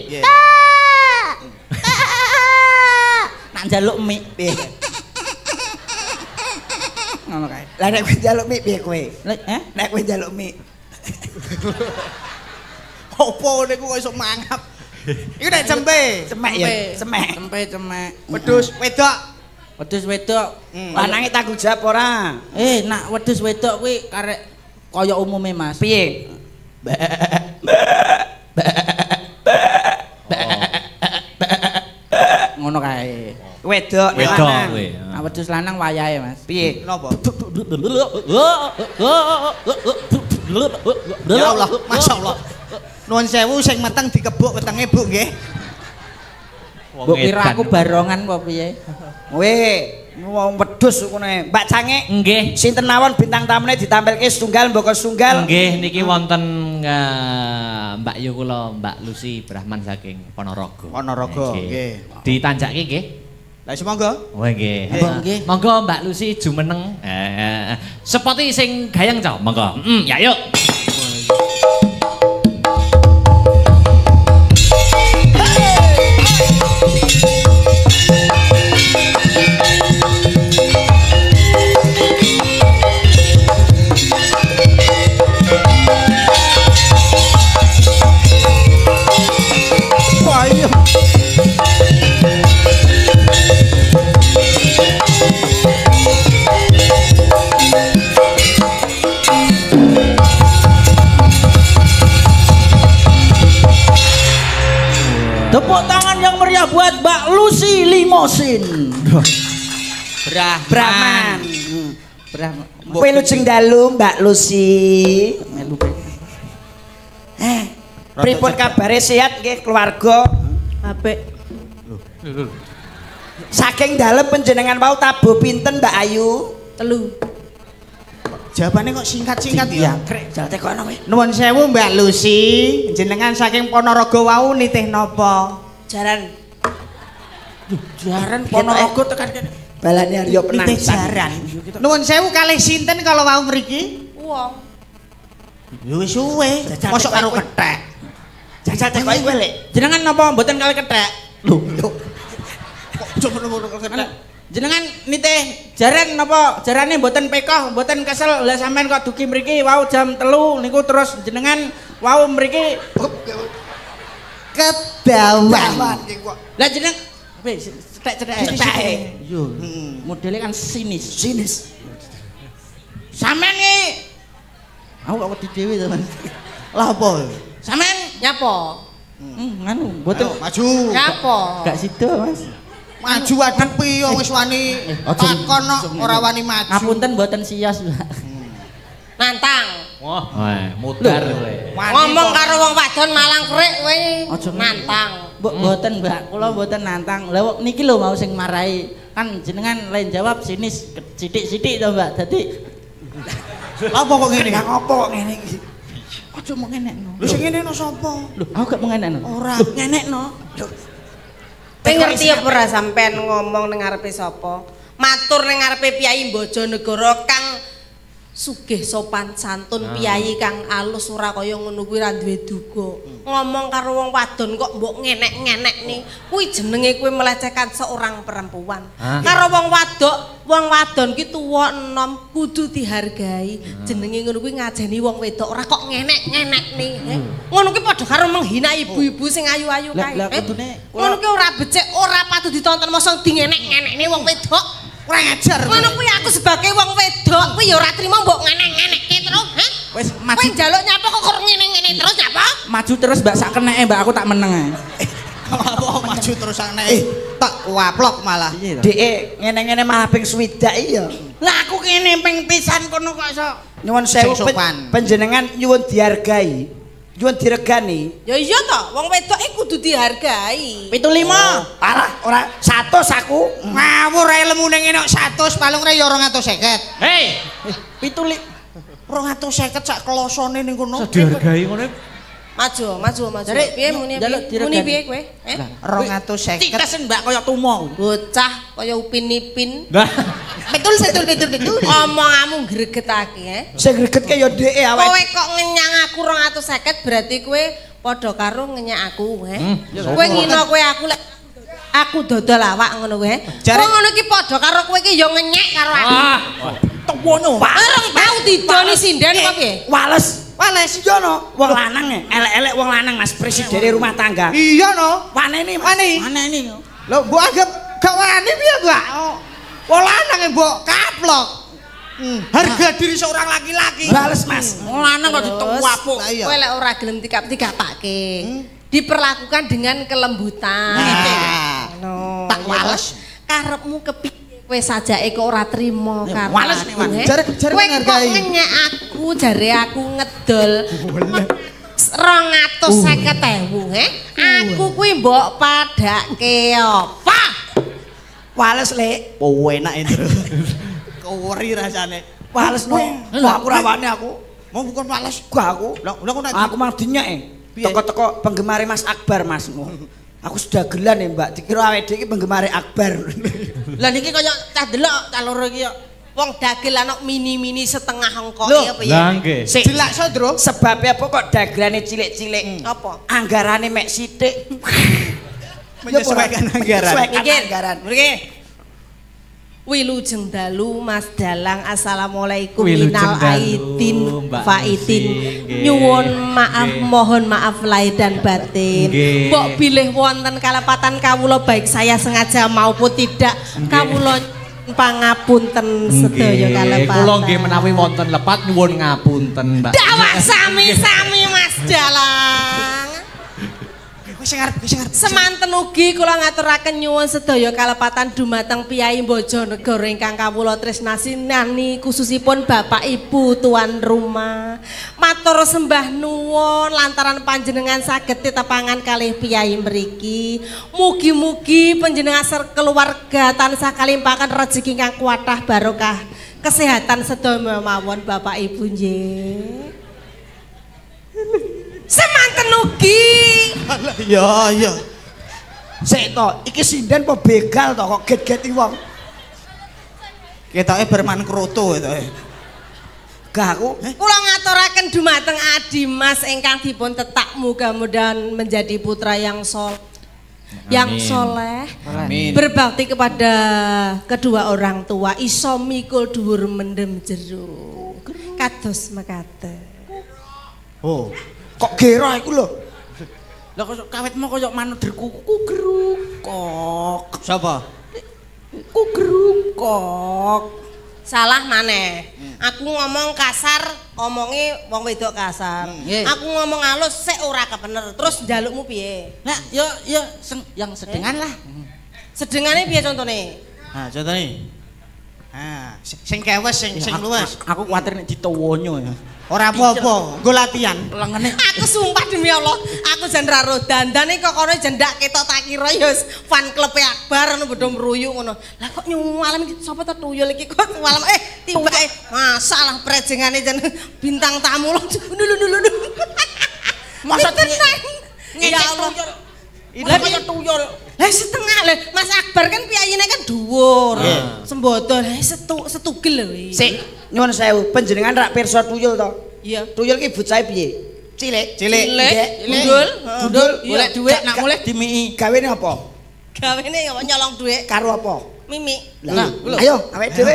Nak njaluk mie. Piye? Ngono kae. Lah nek kowe njaluk mie piye kowe? Heh? Nek kowe njaluk mie. Opo niku kok iso mangap. Iku nek cempe. Cemek ya, cemek. Cempe, cemek. Wedhus wedok. Wedhus wedok. Lanange tanggung jawab ora? Nak wedhus wedok kuwi karek kaya umume, Mas. Piye? Ngono kae. Wedok nek Wedok lanang. kuwi. Nah, wedhus lanang wayahe, Mas. Piye? Napa? Ya Allah, masyaallah. Nuwun sewu sing meteng dikebuk wetenge, Bu nggih. Mbok kira aku barongan apa piye? Weh, wong wedhus kene. Mbak Cangik, Nggih. sinten mawon bintang tamune ditampilke setunggal mboko setunggal. Nggih niki wonten Mbak Yu kula Mbak Lucy Brahman saking Ponorogo. Ponorogo, nggih. Ditanjake nggih. Lah semangga. Oh nggih. Nggih. Monggo Mbak Lucy jumeneng. Sepoti sing gayeng to, monggo. Ya yuk. Tepuk tangan yang meriah buat Mbak Lucy Limosin. Brahman. Kowe lujeng dalu Mbak Lucy. Pripun kabare sehat nggih keluarga? Apik. Saking dalem panjenengan wau tabuh pinten Mbak Ayu? 3. Jawabannya kok singkat-singkat ya? Krek jal tekono kowe. Nuwun sewu Mbak Lucy, jenengan saking Ponorogo wau nitih napa? Jaran. Jaran Ponorogo tekan kene. Balane Arya Nitih jaran. Nuwun sewu kalih sinten kalau wau mriki? Wong. Ya wis suwe, mosok karo kethek. Jajal tekoki kowe lek. Jenengan napa mboten kalih kethek? Lho. Kok coba kethek? Jenengan nitih jaran napa? Jarane mboten pekoh, mboten kesel. Lah sampean kok dugi mriki wau jam 3 niku terus jenengan wau mriki kebawan. Lah jeneng cetek. Yo. Modele kan sinis. Sampean iki aku kok wedi dhewe to, Mas. Lah apa? Sampean Nyapa? Nganu mboten Maju. Nyapa? gak sida, Mas. Maju adepi wis wani takon kok ora wani maju. Ngapunten mboten siyos, Mbak. Nantang. Wah, mutar kowe. Ngomong karo wong wadon malang krik kowe. Aja nantang. Mboten, Mbak. Kula mboten nantang. Lah niki lho mau sing marahi. Kan jenengan lain jawab sinis sithik-sithik to, Mbak. Dadi Apa kok ngene? Lah ngopo kok ngene iki? aja mau ngenekno. Lho sing ngene no sapa? Lho, aku gak mau ngenekno. Ora. Ngenekno. Kowe ngerti apa ora sampean ngomong ning ngarepe sapa? Matur ning ngarepe Piyai Bojonegoro kang sugih sopan santun piyai kang alus ora kaya ngono kuwi ra duwe duga. Ngomong karo wong wadon kok mbok ngenek-ngenekne. Kuwi jenenge kowe melecehkan seorang perempuan. Karo wong wadon ki tuwa enom kudu dihargai. Jenenge ngono kuwi ngajeni wong wedok ora kok ngenek-ngenekne. Ngono ki padha karo menghina ibu-ibu sing ayu-ayu kae. Lah kudune Ngono ki ora becik, ora patut ditonton mosok dingenek-ngenekne wong wedok. Ora ngajar. Ngono kuwi aku sebagai wong wedok kuwi ya ora trimo mbok ngenek-ngenekke terus, ha? wis maju. Kowe njaluk nyapa kok ngene-ngene terus nyapa? Maju terus Mbak sak keneke Mbak aku tak meneng ae. Apa maju terus nek tak waplok malah. Dek ngene-ngene malah ping swidak iya. Lah aku kene ping pisan kono kok iso. Nyuwun sewu panjenengan nyuwun dihargai. Nyuwun diregani. Ya iya to, wong wedok iki kudu dihargai. 75. Alah ora 100 aku. Ngawur ae lemune ngene kok 100 paling ora ya 250. Hei, 250 sak klosone ning kono. dihargai ngono. Maju. Jare, Piye muni njaluk piye? Muni piye kowe? 250. Titesen Mbak kaya tumo. Bocah kaya upin-ipin. Lah, Betul. Omonganmu gregetake, Sing gregetke ya dhek awake. Kowe kok ngenyang aku 250 berarti kowe padha karo ngenyak aku, Kowe ngina kowe aku dodol awak ngono kowe. Wong ngono iki padha karo kowe iki ya ngenyek karo aku. Tuwono. Bareng tau didoni sinden kok piye? Wales iya no. Wong lanang elek-elek wong lanang Mas presiden rumah tangga. Iya no. Wanene Maneni. Lho mbok anggap gak wani piye, Mbak? Wong lanang mbok kaplok. Harga diri seorang laki-laki. Wales Mas. Wong lanang kok dituwapuk. Kowe lek ora gelem dikapake. Diperlakukan dengan kelembutan. Nah, tak wales. Karepmu kepiye kowe sajake kok ora trimo karo wales nih, Wan. Jare kowe kok menghargai. ngenyek aku jare aku ngedol 250.000 aku kuwi mbok padake apa Wales lek. Oh enak itu. Keweri rasane. Wales no. Aku ra wani aku. Mau bukan wales. Gua aku. Lah kok Aku mang dinyek teko-teko penggemar Mas Akbar Mas. Aku sudah gelan ya Mbak, dikira awake dhewe iki penggemar Akbar. Lah niki kaya cah delok cah loro iki yo. wong dagel ana mini-mini setengah engko Loh, ya apa ya Lah nggih. Jelak Sandro. Sebabnya apa kok dagelane cilik-cilik? apa Anggarane mek sithik. Menyesuaikan anggaran. Menyesuaikan Mikir. anggaran. mriki Wilujeng dalu Mas Dalang assalamualaikum Wilujeng minal dalu, aidin Mbak faidin Lucy, nggih. nyuwun maaf Nggih. mohon maaf lahir dan batin Nggih. mbok bilih wonten kalepatan kawula baik saya sengaja maupun tidak kawula pangapunten sedaya kalepatan Kula nggih menawi wonten lepat nyuwun ngapunten, Mbak. dawah sami-sami Mas Dalang Semanten ugi kula ngaturaken nyuwun sedaya kalepatan dumateng Piyai Bojonegoro ingkang kawula tresnani khususipun Bapak Ibu tuan rumah. Matur sembah nuwun lantaran panjenengan saged tetepangan kalih Piyai mriki. Mugi-mugi panjenengan keluarga tansah kalimpahan rezeki ingkang kuatah barokah. Kesehatan sedaya mawon Bapak Ibu nggih. Semanten ugi. Iya. Sik to, iki sinden apa begal to kok get-geti wong. Ketoke berman kroto ketoke. Gah aku. Kula ngaturaken dumateng Adimas ingkang dipun tetak mudah-mudahan menjadi putra yang soleh. Yang soleh, berbakti kepada kedua orang tua, iso mikul dhuwur mendem jero. Kados mekaten. Oh, kok gerah iku lho. Lah kok kawitmu koyo manut kuku gerukok. Sapa? Kugerukok. Salah maneh. Aku ngomong kasar, ngomongi wong wedok kasar. Aku ngomong halus sik ora kebener. Terus njalukmu piye? Nah, yo yang sedengan lah. Sedengane piye contone? Ah, contone. Ah, sing kewes sing luwes. Aku kuwatir nek ditowonyo ya. Ora apa-apa, nggo latihan. Lengene. Aku sumpah demi Allah, aku jan ra ro dandane kok kono jendak ketok tak kira ya fan klub Akbar ngono bodho mruyu ngono. Lah kok nyuwalem iki sapa to tuyul iki kok nyuwalem tibake masalah prejengane jan bintang tamu lho. Masa tenang. Ya Allah. Lah kaya tuyul. Lah setengah lho, Mas Akbar kan piyayine kan dhuwur. Sembodo setugel lho. Sik, nyuwun sewu, panjenengan rak pirsa tuyul to? Iya. Tuyul ki bocahe piye? Cilik. Gundul. Golek dhuwit nak mulih dimiki. Gawene apa? Gawene ya nyolong dhuwit Karo apa? mimi. Lah, ayo awake dhewe.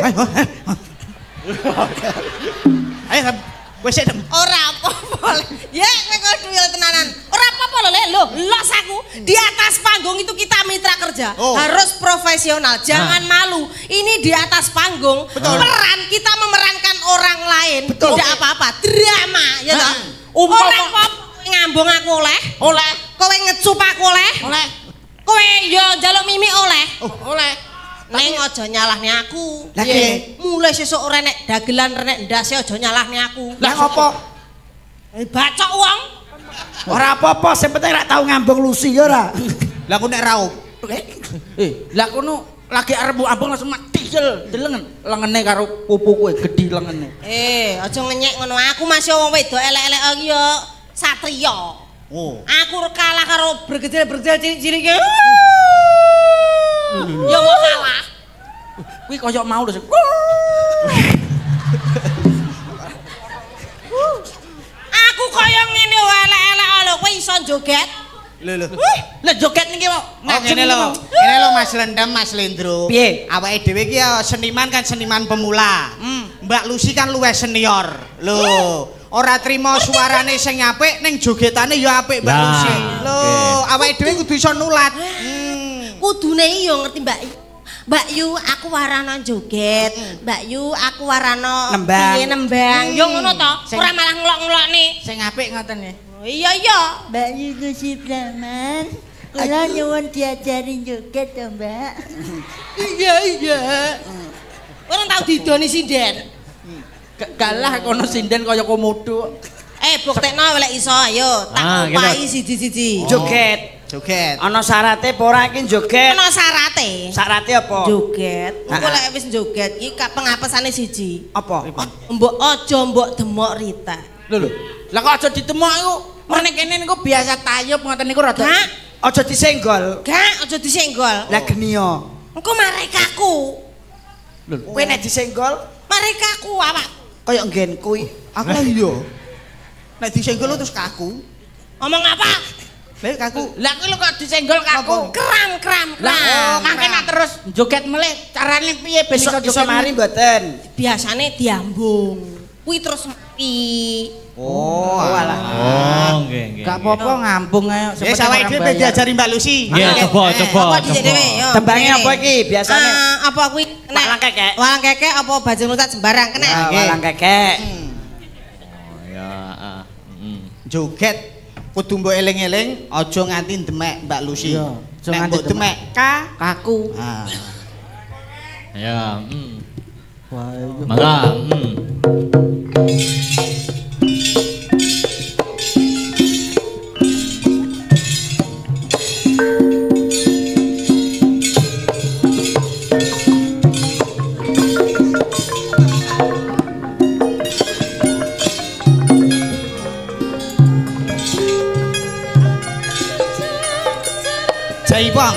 Ayo wis sik. Ora apa-apa. Ya kowe kok tuyul tenanan. Ora apa-apa lho, Lek. Loh, los aku. Di atas panggung itu kita mitra kerja. Harus profesional, jangan malu. Ini di atas panggung, peran kita memerankan orang lain. Tidak apa-apa, drama, ya toh. Ora apa-apa ngambung aku oleh. Kowe ngecup aku oleh. Kowe yo njaluk mimi oleh. Ning aja nyalahne aku. Lah mulai sesuk ora nek dagelan renek ndase aja nyalahne aku. Lah ngopo? Bacok wong. Ora apa-apa, sing penting rak tau ngambung lusi ya ora. Lah aku nek raup. Lah kono lagi arep ambung langsung mati delengen lengene karo pupu kowe gedhi lengene. Aja ngenyek ngono. Aku masih wong wedok elek-elek iki yo satriya. Aku kalah karo bergedel-bergedel cilik-cilik. Ya mau kalah. Kuwi koyo mau lho. Aku koyo ngene elek-elek lho, kowe iso joget. Lho. Lah joget niki mau. Ngene lho Mas Lendam, Mas Lendro. Piye? Awake dhewe iki ya seniman kan seniman pemula. Mbak Lucy kan luwih senior. Lho, ora trimo suarane sing apik ning jogetane ya apik Mbak Lucy. Lho, awake dhewe kudu iso nulat. Kudune yo ngerti Mbak Yu, aku warana joget. Mbak Yu, aku warana piye nembang. Yo ngono to, ora malah ngelok-ngelokne. Sing apik ngoten ya. Oh iya. Mbak Yu Gusi Praman, kula nyuwun diajarin joget to, Mbak. Iya. Ora tau didoni sinden. Galah kono sinden kaya komodo. Buktekno lek iso ayo, tak upahi siji-siji. Joget. Ana syarate apa ora iki joget? Ana syarate. Syarate apa? Joget. Engko lek wis joget iki pengapesane siji. Apa? Mbok aja mbok demok Rita. Lho. Lah kok aja ditemok iku. Mrene kene niku biasa tayub ngoten niku rada. Aja disenggol. Gak, aja disenggol. Lah geni yo. Engko marekaku. Lho, kowe nek disenggol, marekaku awak. Kaya nggenku iki. Aku lah iya. Nek disenggol terus kaku. Ngomong apa? Lah kaku. Lah kuwi lho kok disenggol kaku. Kram. Lah, mangke nak terus joget melih carane piye ben iso joget? Iso mari mboten. Biasane diambung. Kuwi terus mati. Oh, alah. Oh, nggih. Gak apa-apa ngambung ae. Wis awake dhewe diajari Mbak Lucy. Nggih, coba. Apa dhewe yo. Tembangnya apa iki biasane? Apa kuwi kena Walang kekek. Walang kekek apa bajing lucat sembarang kena. Walang kekek. Ya, Joget kudu mbok eling-eling aja nganti demek Mbak Lucy. Nek mbok demek kaku. Ah. Ya, Mangga, Jaipong.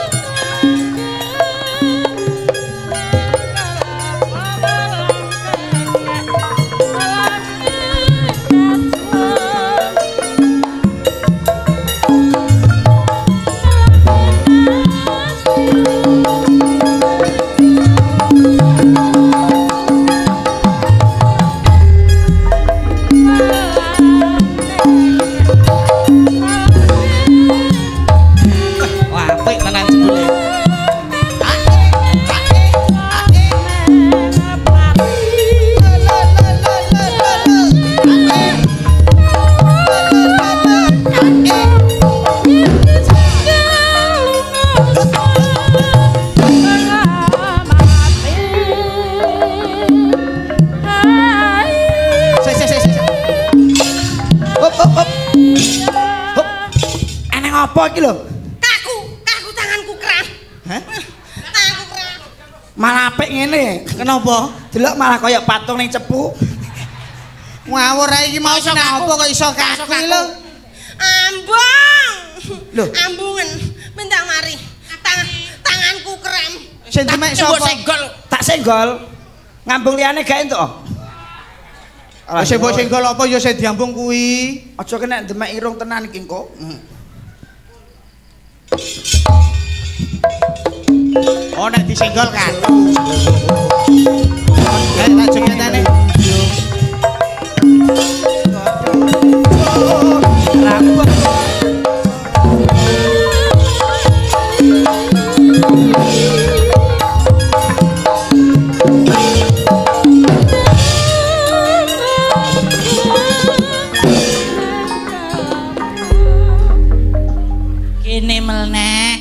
Apa iki lho? Kaku tanganku kram. Hah? Tanganku kram. Malah apik ngene. Kenapa? Delok malah kaya patung ning cepu. Ngawur ae iki mau kenapa kok iso kaku iki lho? Ambung. Lho, ambungen. Bentar mari. Tanganku kram. Sing demek sapa? Tak senggol. Ngambung liyane gak entuk. Sing mbok senggol apa ya sing diambung kuwi. Aja kena demek irung tenan iki kok. Oh nek disenggol kaku. Ayo tak jengketane. Kene melnek.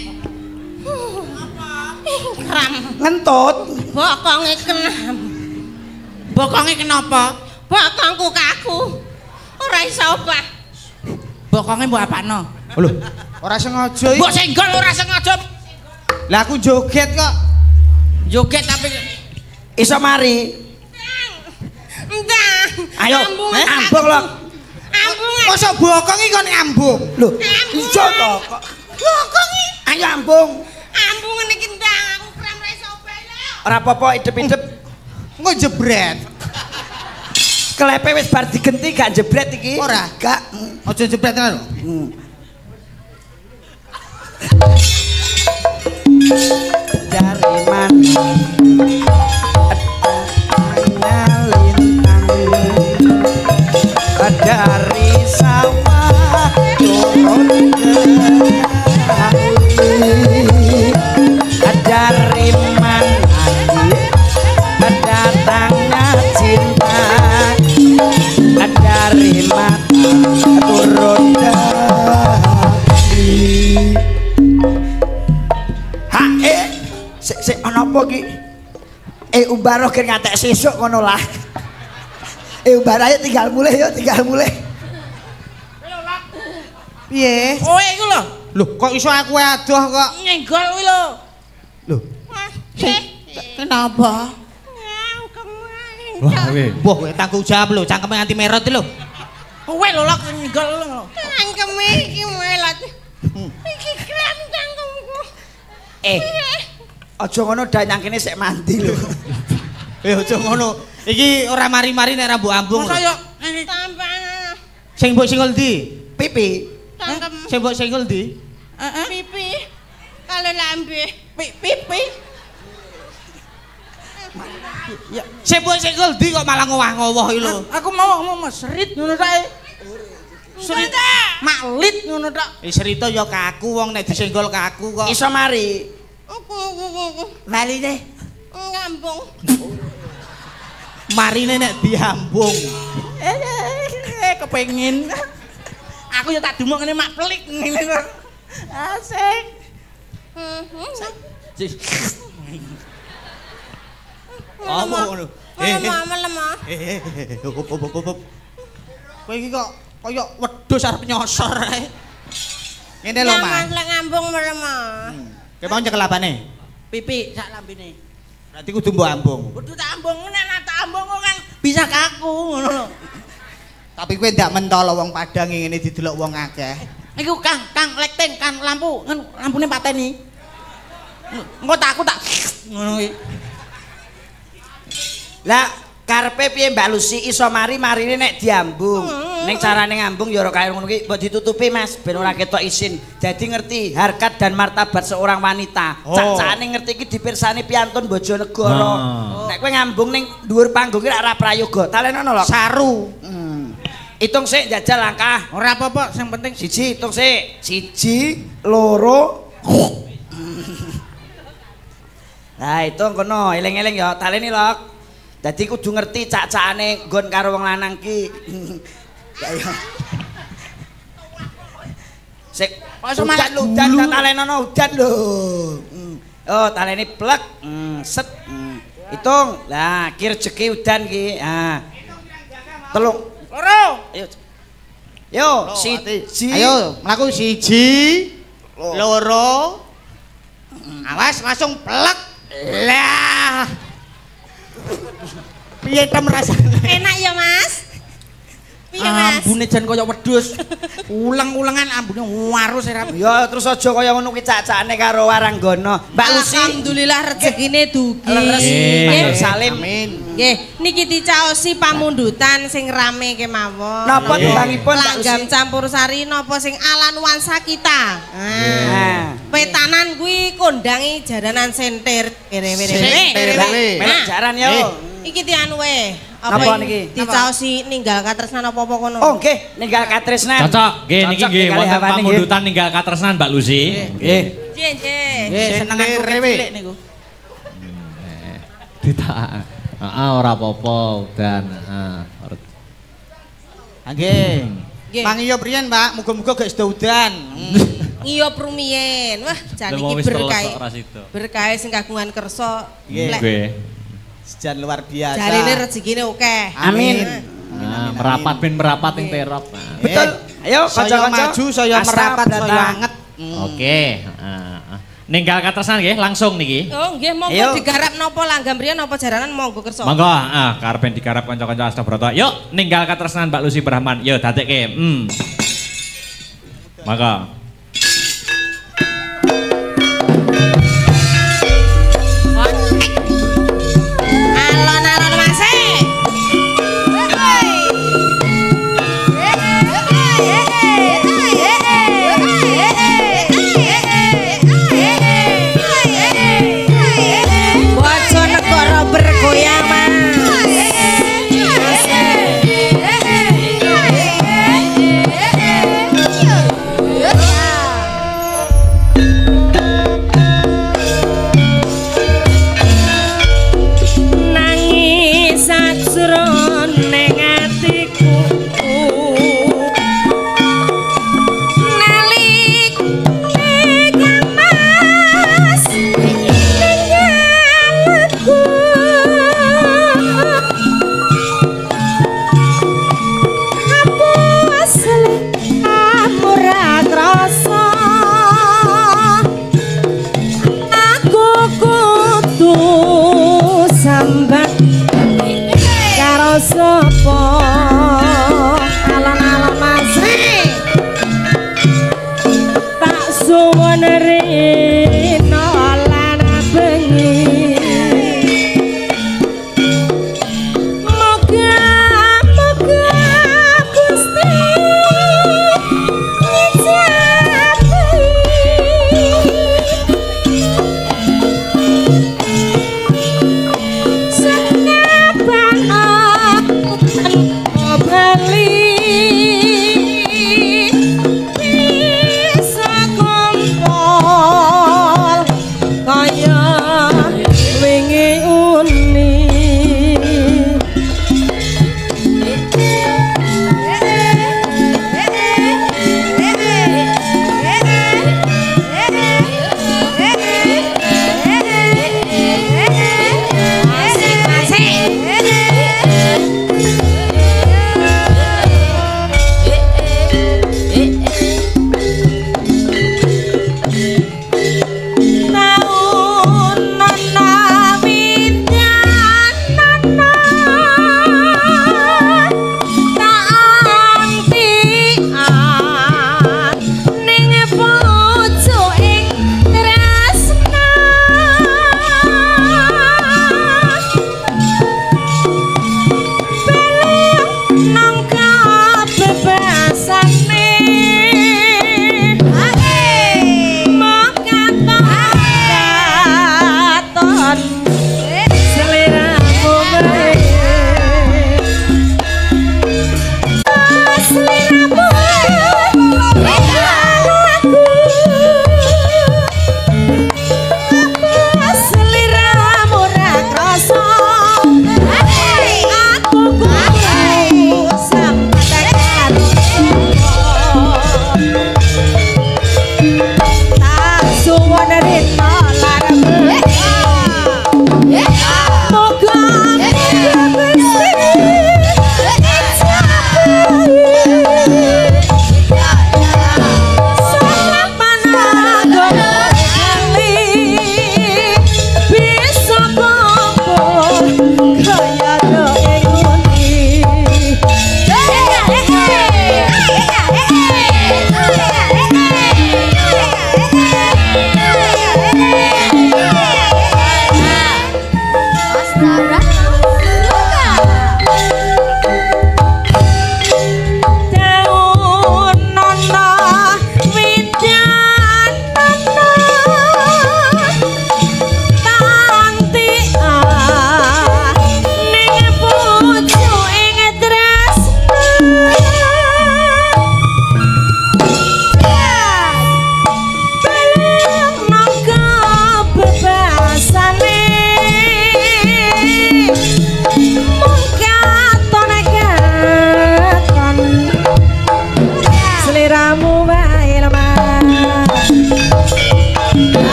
Ngentut. Bokonge kenam. Bokonge kenapa? Bokongku kaku. Ora iso obah. Bokonge mbok apakno? Lho, ora sengaja iki. Mbok senggol ora sengaja. Lah aku joget kok. Joget tapi Iso mari. Entah. Ayo, ambung lho. Ambung. Mosok bokong iki kon ngambung. Lho, iso to kok. Bokong iki. Ayo ambung. Ambung iki ndang aku kram ra iso obah lho. Ora apa-apa idep-idep. Engko jebret. Klepe wis bar digenti gak jebret iki. Ora. Gak. Aja jebret tenan lho. Dari mana lintang dari sawah turun ke dari mana datangnya cinta dari mata turun sik ana apa ki? Umbaro ki ngatek sesuk ngono lah. Umbaro ayo tinggal mulih yo, tinggal mulih. Piye? kowe iku lho. Lho, kok iso aku adoh kok? Nyenggol kuwi lho. Lho. Kenapa? Wah, kowe. Mbah kowe tanggung jawab lho, cangkeme nganti merot lho. Kowe lho lak nyenggol lho. Cangkeme iki melat. Iki kram cangkemku. Aja ngono danyang kene sik mandi lho. Aja ngono. Iki ora mari-mari nek ra mbok ambung. Masa yo Tampang. Sing mbok singgol ndi? Pipi. Cangkem. Sing mbok singgol ndi? Pipi. Kalau lambe. pipi. Ya, sing mbok singgol ndi kok malah ngowah-ngowah iki lho. Aku mau serit ngono tok. Serit maklit ngono tok. Serita ya kaku wong nek disenggol kaku kok. Iso mari. Mari deh. Ngambung. Marine nek diambung. Kepengin. Aku ya tak dumuk ngene mak pelik ngene kok. Asik. Apa ngono? Lemah. Kowe iki kok kaya wedhus arep nyosor ae. Ngene lho, Mas. Lek ngambung meremah. Kowe mau nyekel apane? Pipi sak lambene. Berarti kudu mbok ambung. Kudu tak ambung nek tak ambung kan bisa kaku ngono lho. Tapi kowe ndak mentolo wong Padang ngene didelok wong akeh. Iku Kang lekting kan lampu lampune pateni. Engko tak aku tak ngono kuwi. Lah karepe piye Mbak Lucy iso marine nek diambung. Ning carane ngambung ya ora kaya ngono ki, mbok ditutupi Mas ben ora ketok isin. Jadi ngerti harkat dan martabat seorang wanita. Cacane ngerti iki dipirsani piantun Bojonegoro. Nek kowe ngambung ning dhuwur panggung ki ora prayoga. Talenono lho. Saru. Hitung sik jajal langkah. Ora apa-apa, sing penting siji hitung sik. 1, 2. Nah, hitung kono, eling-eling ya, taleni lho. Dadi kudu ngerti cak-cakane nggon karo wong lanang ki. Ya ya. Sik, udan talenono udan lho. Oh, taleni plek. Set. Hitung. Lah, ki rejeki udan ki. Ah. 3. loro. Yo, siji. Ayo, mlaku 1, 2. Awas langsung plek. Lah. Piye tem rasane? Enak ya, Mas? Piye, Mas? Ambune jan kaya wedhus. Ulang-ulangan ambune warus ora. Ya terus aja kaya ngono ki cacane karo Waranggana. Mbak Lucy, alhamdulillah rezekine dugi. Leres Salim. Amin. Nggih, niki dicaosi pamundutan sing rame kemawon. Napa timbangipun Mbak Lucy? Langgam campur sari napa sing ala nuansa kita. Petanan kuwi kondangi jaranan senter. Melok jaran yo. Iki dianu we. Apa niki? Dicaosi ninggal katresnan apa-apa kono. Oh nggih, ninggal katresnan. Cocok, nggih niki nggih wonten pamundutan ninggal katresnan Mbak Lucy. Nggih. Nggih. Seneng cilik niku. Ditak. Heeh, ora apa-apa udan, heeh. Nggih. Pangiyo priyen, Pak? Muga-muga gak sedo udan. Iya prumiyen. Wah, jan iki berkah. Berkah sing kagungan kersa. Nggih. Sejan luar biasa. Jarine rezekine akeh. Amin. Merapat ben merapat ing terop. Betul. Ayo kanca-kanca maju saya merapat saya anget. Oke, ninggal katresnan nggih langsung niki. Oh nggih, monggo digarap napa langgam riyen napa jaranan monggo kersa. Monggo, karepen digarap kanca-kanca Astabrata. Yuk, ninggal katresnan Mbak Lucy Brahman. Yo dadekke. Monggo. Alon-alon masih. Bojonegoro bergoyang Mas.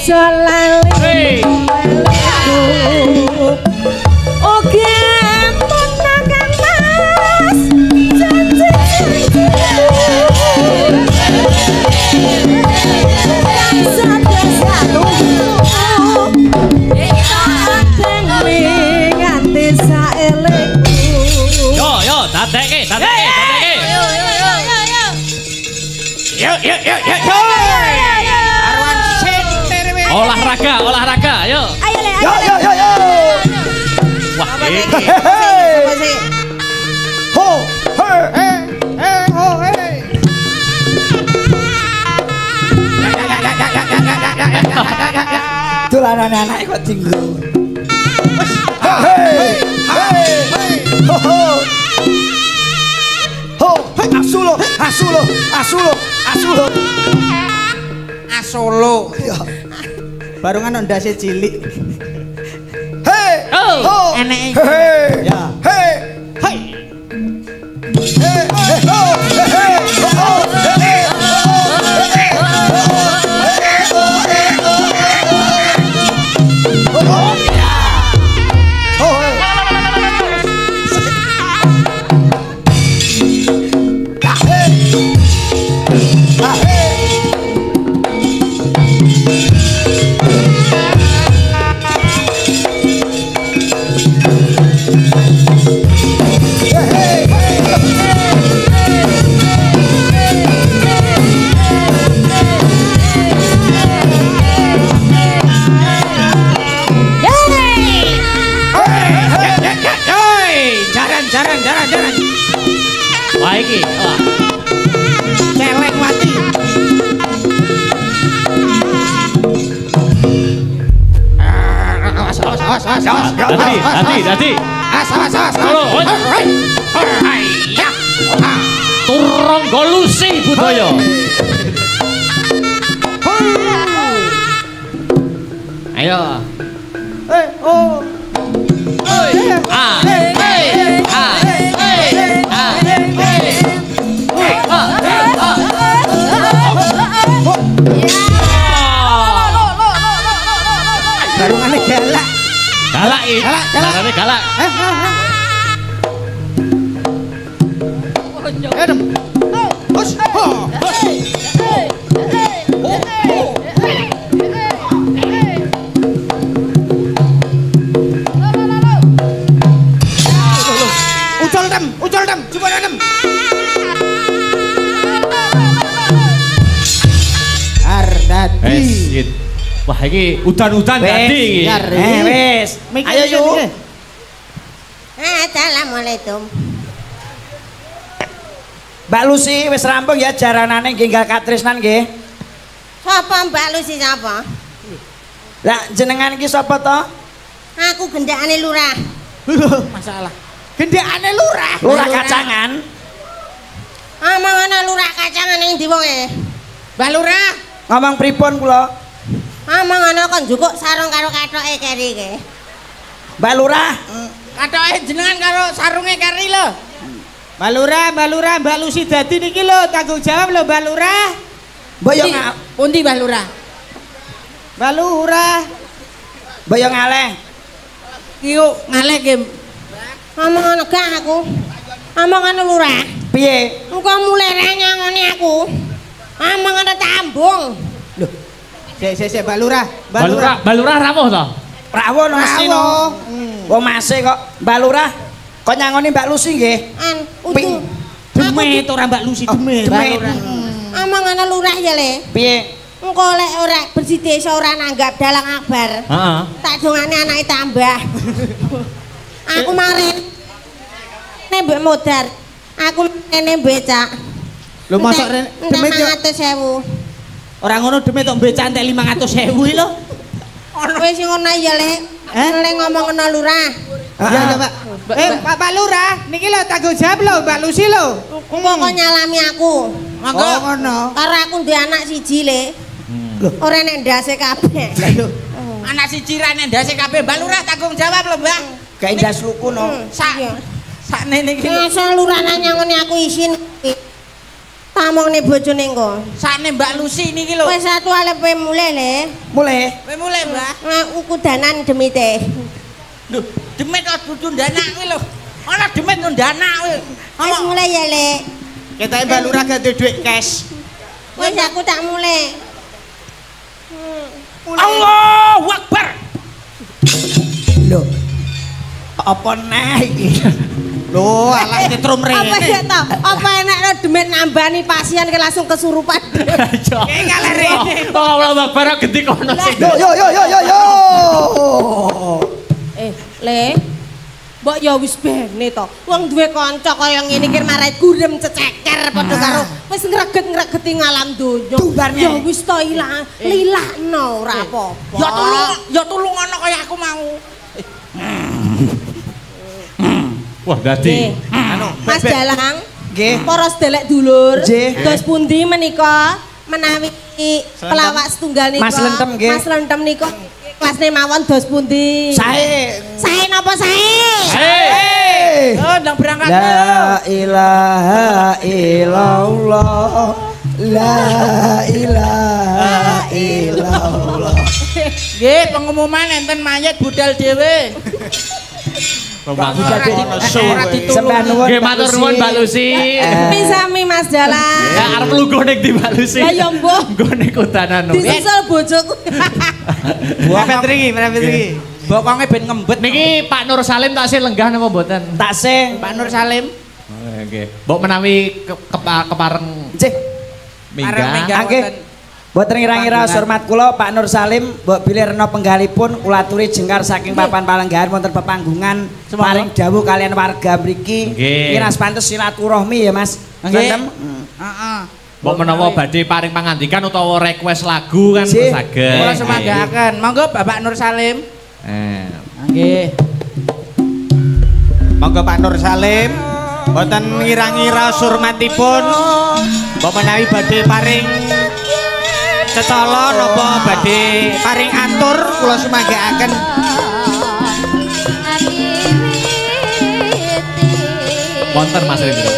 aja lali oke menangkan mas janji satu nganti saelekku yo dadeke yo Arwan senter we. olahraga ayo ayo le Yo. wah Ho, Ho hey. dolanan anak kok tinggal. Hei. Ho, asulo. Asolo. Baru kan ndase cilik. Hei. oh Eneke. Hei. Ya. Hei. Hai. Jaran. wah iki Celeng mati. Dadi. Awas. Turung golusi budaya. Ayo. Barungane galak. Galak. Edem. Hus. Ucol dem, coba dem. Ardadi. Wah iki udan-udan dadi iki. Wis. Ayo yuk. Assalamualaikum. Mbak Lucy wis rampung ya jaranane nggih katresnan nggih. Sapa Mbak Lucy sapa? Lah jenengan iki sapa to? Aku gendakane lurah. Masalah. Gendekane lurah. Lurah Kacangan. Amangane lurah Kacangan ning ndi wonge? Mbak Lurah. Ngomong pripun kula? Amangane kon njukuk sarung karo katoke keri iki. Mbak Lurah. Katoke jenengan karo sarunge keri lho. Mbak Lurah, Mbak Lucy dadi niki lho, tanggung jawab lho Mbak Lurah. Boyo Pundi Mbak Lurah? Mbak Lurah. Boyo ngaleh. Ki ngaleh ki. Amangane gak aku. Amangane lurah. Piye? Engko mulai nyangoni aku. Amangane tambung. Lho, Sik Mbak Lurah. Mbak Lurah rawuh to? rawuh no mesti no. Wong masih kok Mbak Lurah kok nyangoni Mbak Lucy nggih? Utuh. Demit ora Mbak Lucy demit. Amangane lurah ya le. Piye? Engko lek ora bersih desa ora nanggap dalang akbar. Heeh. Tak dongane anake tambah. Aku marin nembek modar. Aku kene becak. Lho mosok demit yo 500.000. ora ngono demit tok becak entek 500.000 lho. Ono wis ngono ya le. Lek ngomong ngono lurah. Iya ya Pak. Pak Lurah, niki lho tanggung jawab lho Mbak Lucy lho. Engko kok nyalami aku. Monggo ngono. Karo aku duwe anak siji le. Ora nek ndase kabeh. Anak siji ra nek ndase kabeh Mbak Lurah tanggung jawab lho Mbak. Gak indas luku no. Sakne niki. Masa lurah nanyangoni aku isin. Tamongne bojone engko. Sakne Mbak Lucy niki lho. Wis satu alepe mulai le. Mulai. Kowe mulai, Mbak. Ukudanan demite. Lho, demit kok dudu ndanak kuwi lho. Ana demit kok ndanak kuwi. Wis mulai ya, Le. Ketoke Mbak Lurah ganti dhuwit cash. Wis aku tak mulai. Allahu Akbar. Lho. Apa neh iki? Lho, alah nyetrum rene. Apa ya to? Apa enakno demit nambani pasien ke langsung kesurupan. Kayak ngalah rene. Allahu Akbar genti kono sing. Yo. Le. Mbok ya wis bene to. Wong duwe kanca kaya ngene iki marai gurem ceceker padha karo wis ngreget-ngregeti ngalam donya. Ya wis to ilang, lilahno ora apa-apa. Ya tulung ana kaya aku mau. Wah, dadi Mas Dalang. Nggih. Para sedelek dulur. Nggih. Dos pundi menika menawi pelawak setunggal nika. Mas Lentem nggih. Mas Lentem nika kelasne mawon dos pundi? Sae. Sae napa sae? Oh, ndang berangkat. La ilaha illallah. La ilaha illallah. Nggih, pengumuman enten mayit budal dhewe. Sampeyan nuwun. Nggih matur nuwun Mbak Lucy. Sami Mas Dalang. Ya arep lungguh ning ndi Mbak Lucy? Lah ya mbuh. Nggone kutanan. Disusul bojoku. Mrepet iki. Bokonge ben ngembet. Niki Pak Nur Salim taksih lenggah napa mboten? Taksih. Pak Nur Salim. Oh, nggih. Mbok menawi kepareng Nggih. minggah. Nggih. Boten ngira-ngira hormat kula Pak Nur Salim, mbok bilih rena penggalipun kula aturi jengkar saking papan palenggahan wonten pepanggungan paring dawuh kalian warga mriki. Kira pantes silaturahmi ya Mas. Nggih. Heeh. Mbok menawa badhe paring pangandikan utawa request lagu kan saged. Kula semanggaken. Monggo Bapak Nur Salim. Nggih. Monggo Pak Nur Salim. Mboten ngira-ngira surmatipun. Mbok menawi badhe paring cecala napa badhe paring atur kula sumanggaaken. Wonten Mas Rindra.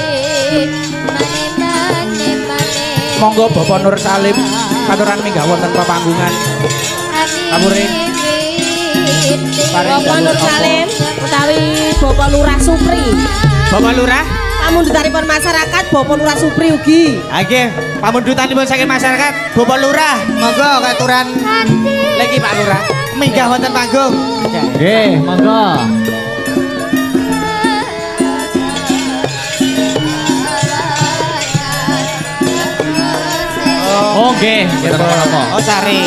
Monggo Bapak Nur Salim katuran minggah wonten pepanggungan. Kamuring. Bapak Nur Salim utawi Bapak Lurah Supri. Bapak Lurah, Pamundutanipun masyarakat Bapak Lurah Supri ugi. nggih, pamundutanipun saking masyarakat Bapak Lurah, monggo katuran lagi Pak Lurah minggah wonten panggung. Nggih, monggo. Oh nggih, kita apa? Oh sari.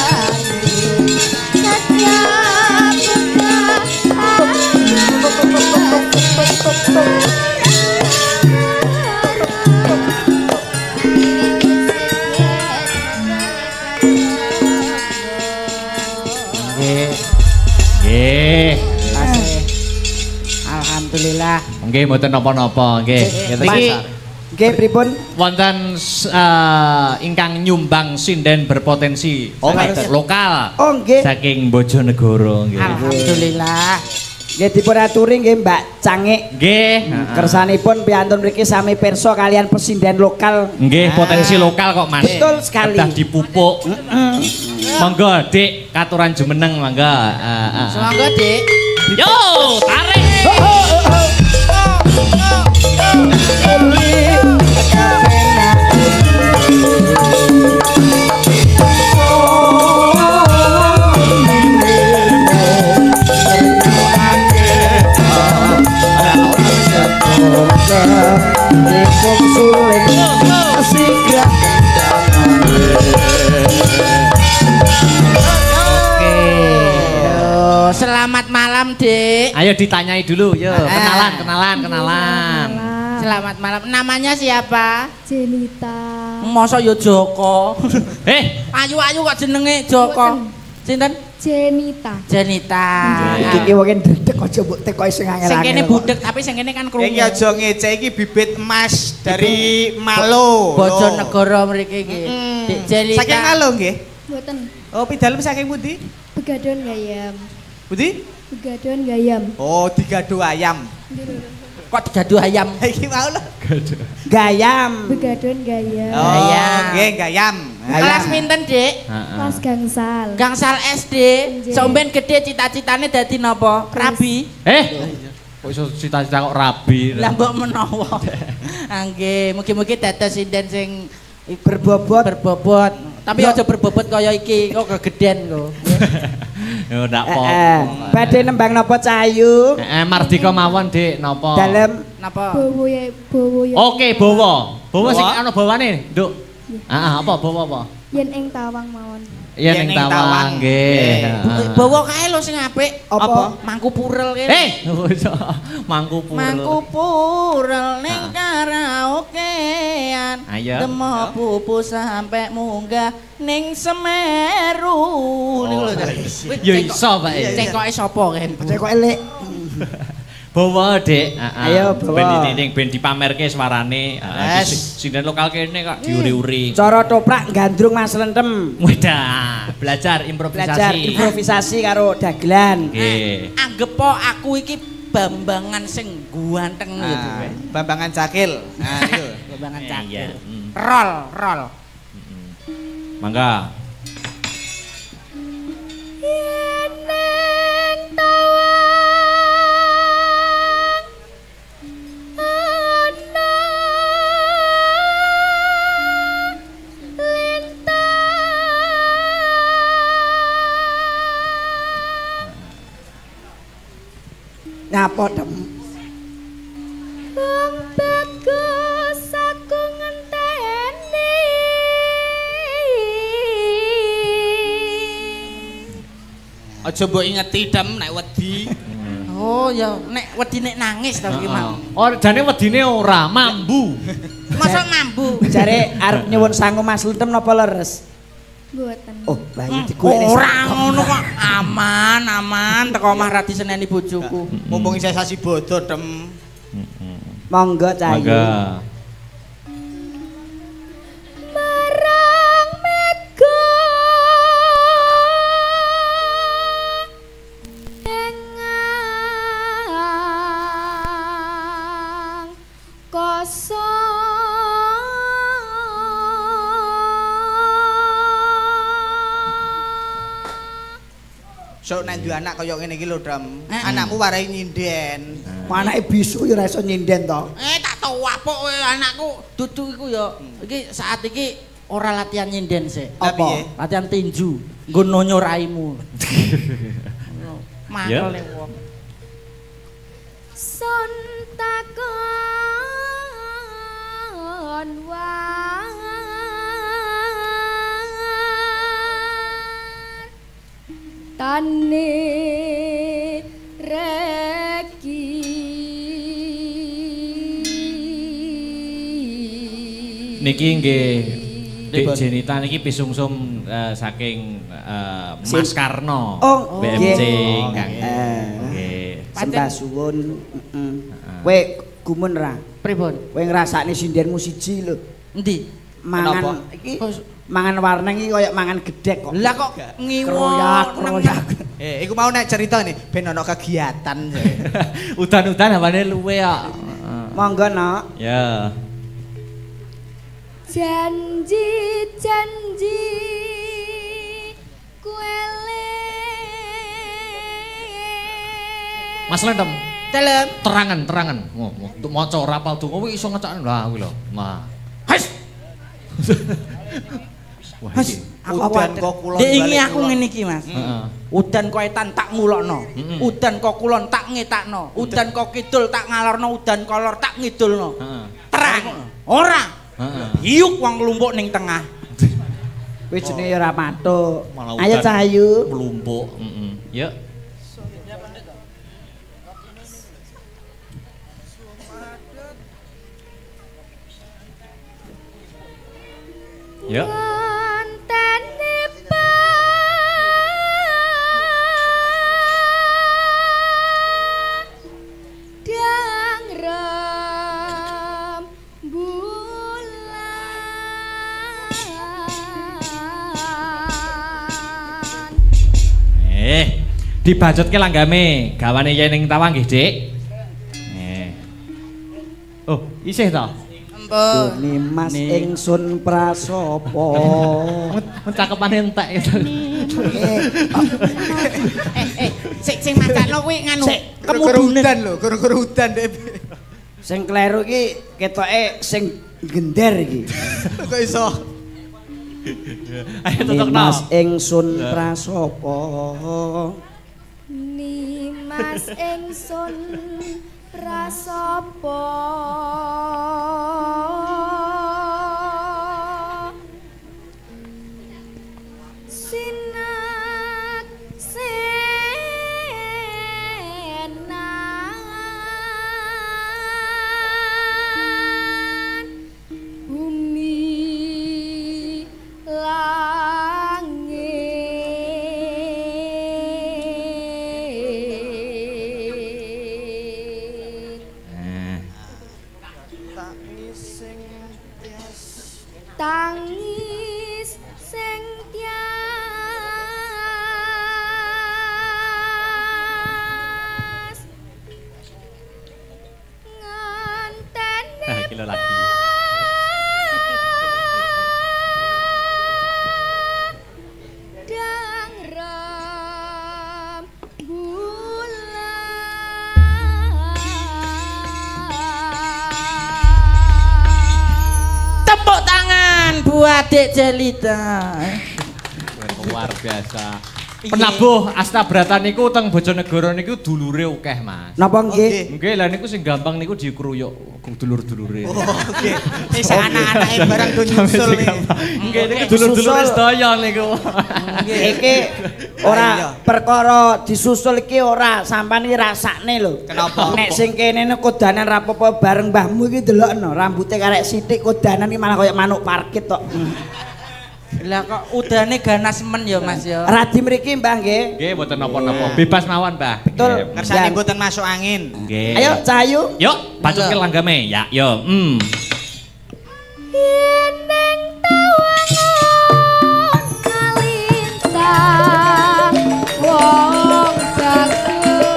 Nggih. Alhamdulillah. Nggih mboten napa-napa, nggih. Niki nggih pripun? Wonten ingkang nyumbang sinden berpotensi lokal. Oh nggih. Saking Bojonegoro nggih. Alhamdulillah. Nggih dipun aturi nggih Mbak Cangik. Nggih. Kersanipun piantun mriki sami pirsa kalian pesinden lokal. Nggih, potensi lokal kok Mas. Betul sekali. Kedah dipupuk. Monggo Dik, katuran jumeneng monggo. Semoga Dik. Yo, tarik. Selamat malam, Dik. Ayo ditanyai dulu, yo. Kenalan. Selamat malam. Namanya siapa? Jenita. Masa yo Joko. Ayu-ayu kok jenenge Joko. Sinten? Jenita. Iki wong ndredeg aja mbok tekoki sing angel-angel. Sing kene budek tapi sing kene kan krungu. Iki aja ngece iki bibit emas dari Malo. Bojonegoro mriki iki. Dik Jenita. Saking Malo nggih? Mboten. Oh, pidalem saking pundi? Begadon gayam. Pundi? Begadon gayam. Oh, digado ayam. kok digaduh ayam. Iki mau lho. Gayam. Begadon gayam. Oh, nggih gayam. Kelas pinten, Dik? Kelas gangsal. Gangsal SD. Somben gede cita-citane dadi napa? Rabi. Kok iso cita-cita kok rabi. Lah mbok menawa. Nggih, mugi-mugi dados sinden sing berbobot. Tapi aja berbobot kaya iki, kok kegeden kok. Yo ndak apa-apa. Badhe nembang napa Cahayu? Mardika mawon, Dik, napa? Dalem napa? Bowo ya. Oke, bawa. Bawa sing ana bawane, Nduk. Heeh, apa bawa apa? Yen ing tawang mawon. Yen ing tawang nggih. Bawa kae lho sing apik. Apa? Mangku purel kene. Mangku purel. Mangku purel ning karaokean. Demo pupu sampe munggah ning Semeru. Niku lho. Ya iso, Pak. Cekoke sapa ken? Cekoke lek. Bawa, Dik. Ayo bawa. Ben dipamerke suarane. Sinden lokal kene kok diuri-uri. Cara toprak gandrung Mas Lentem. Wedah, belajar improvisasi karo dagelan. Nggih. Anggep aku iki Bambangan sing guanteng gitu. Bambangan Cakil. Nah itu. Bambangan Cakil. Rol. Mangga. Nyapa dem? Wong bagus aku ngenteni. Aja mbok ingeti dem nek wedi. Oh ya nek wedi nek nangis ta iki mau. Oh jane wedine ora mambu. Masa mambu? Jare arep nyuwun sangu Mas Lentem napa leres? Mboten. Oh, lah iki dikuwene. Ora ngono kok. Aman, teko omah ra diseneni bojoku. Mumpung isih sasi bodo dem. Monggo Cahayu. Mangga. Marang mega engang kosong. Sok nek duwe anak kaya ngene iki lho, Dem. Anakmu warai nyinden. Anake bisu ya ora iso nyinden to. Tak tau apuk kowe anakku. Dudu iku ya. Iki saat iki ora latihan nyinden sik. Apa? Latihan tinju. Nggo nonyo raimu. Makele wong. Sun takon wae tane reki Niki nggih Dik Jenita niki pisungsum saking Mas Karno. Oh, BMC Kang. Nggih. Sembah suwun. Kowe gumun ra? Pripun? Kowe ngrasakne sindenmu siji lho. Endi? Mangan iki mangan warneng iki koyo mangan gedhek kok. Lah kok ngiwo. Kroyak. Iku mau nek cerita nih ben ono kegiatan. Udan-udan hawane luwe kok. Monggo, Nok. Ya. Janji kuele Mas Lentem. Dalem. Terangan. Untuk maca ora apal donga kuwi iso ngecak lah kuwi lho. Nah. Hais. Wah, udan kok kulon. Dek iki aku ngene iki, Mas. Heeh. Udan kok etan tak ngulokno. Udan kok kulon tak ngetakno. Udan kok kidul tak ngalorno, udan kolor tak ngidulno. Heeh. Terang. Ora. Heeh. Hiuk wong nglumpuk ning tengah. Kowe jenenge ora matuk. Malah Ayo udan Cahayu. Melumpuk. Yuk. Yuk. Dibacutke langgame gawane yen ing tawang nggih, Dik. Isih to? Duni Mas ingsun prasopo. Mencakepane entek itu. Sing macakno kuwi nganu. Kemudunan lho, kerudan deh. Sing kleru iki ketoke sing gender iki. Kok iso? Ayo tutukno. Mas ingsun prasopo. Mas ingsun prasopo. Tangis sing tias ngantene Kilo lagi. dang Tepuk tangan buat Dek Jelita. Luar biasa. Penabuh Astabrata niku teng Bojonegoro niku dulure akeh, Mas. Napa nggih? Nggih, lah niku sing gampang niku dikruyuk dulur-dulure. Oh, oke. Wis anak-anake barang do nyusul iki. Nggih, niku dulur-dulure sedaya niku. Iki ora perkara disusul iki ora, sampean iki rasane lho. Kenapa? Nek sing kene kodanan rapopo bareng mbahmu iki delokno, rambute karek sithik kodanan iki malah kaya manuk parkit tok. Lah kok udane ganas men ya Mas ya. Radi mriki Mbah nggih. Nggih, mboten napa-napa. Bebas mawon, Mbah. Betul. Kersane mboten masuk angin. Nggih. Ayo Cahayu. Yuk, pacutke langgame. Ya, yo. ning tawangan kalintang wong jago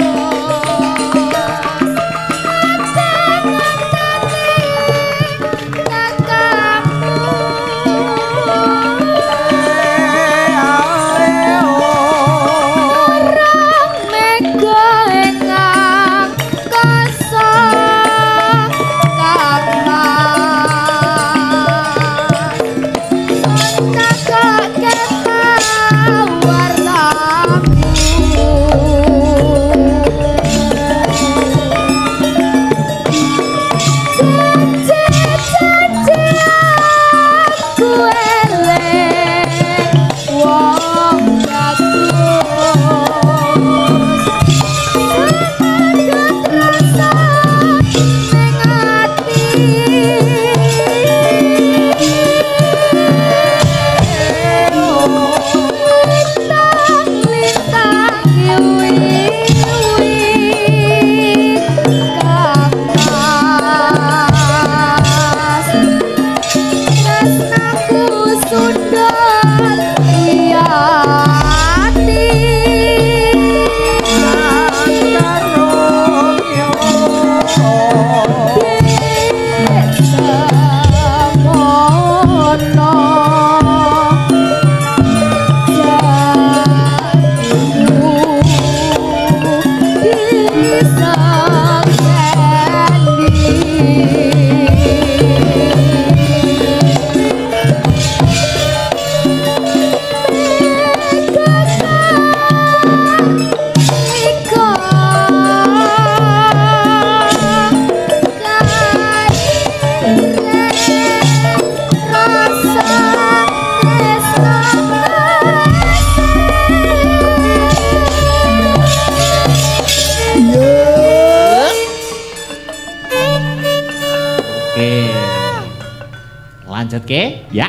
Lanjut ke? Ya.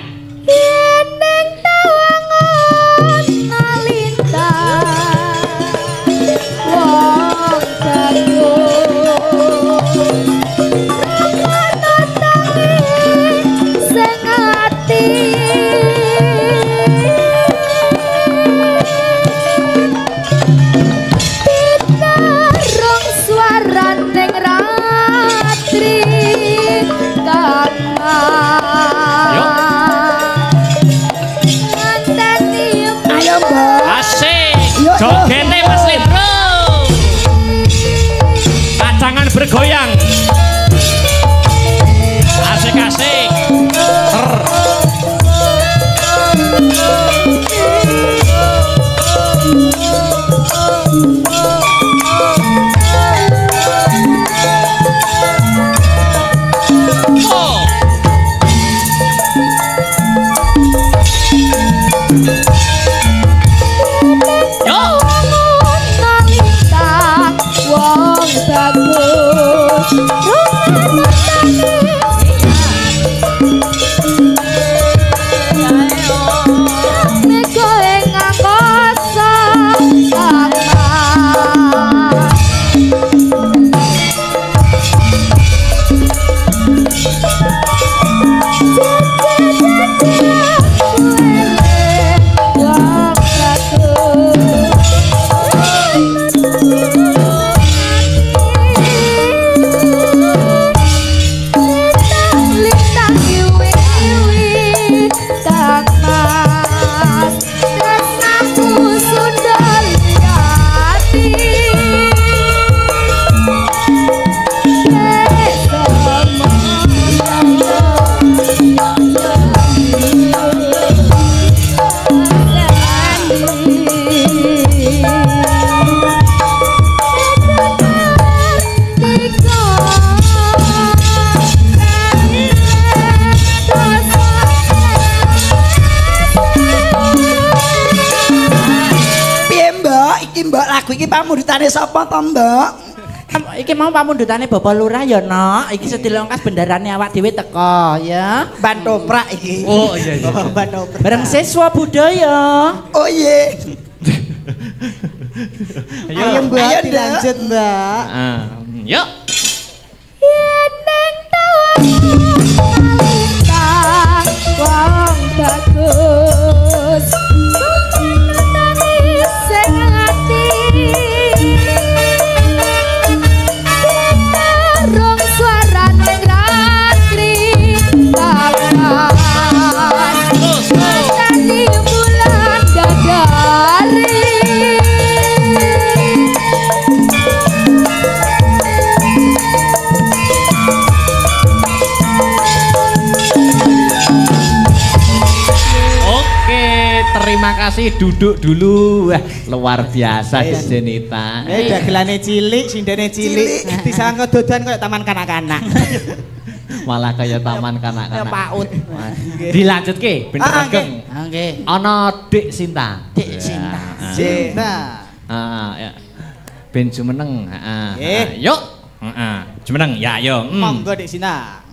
ning tawangan kalintang wong jago sing ati pitarung swaraning ratri Iki pamundutane sapa to, Mbok? Iki mau pamundutane Bapak Lurah ya, Nok. Iki sedilongkas bendarane awak dhewe teko, ya. Ban toprak iki. Oh iya iya. Ban toprak. Bareng siswa budaya. Oh iya. Ayo Mbak, dilanjut Mbak. Yuk. Yeneng tawa wong bagus. Terima kasih, duduk dulu. Wah, luar biasa Jenita. Dagelane cilik, sindene cilik. Disangka dodan kayak taman kanak-kanak. Malah kayak taman kanak-kanak. PAUD. Dilanjutke, bener ageng. Nggih. Ana Dik Sinta. Dik Sinta. Sinta. Ya. Ben jumeneng, heeh. Yuk. Heeh. Jumeneng, ya yo. Monggo Dik Sinta.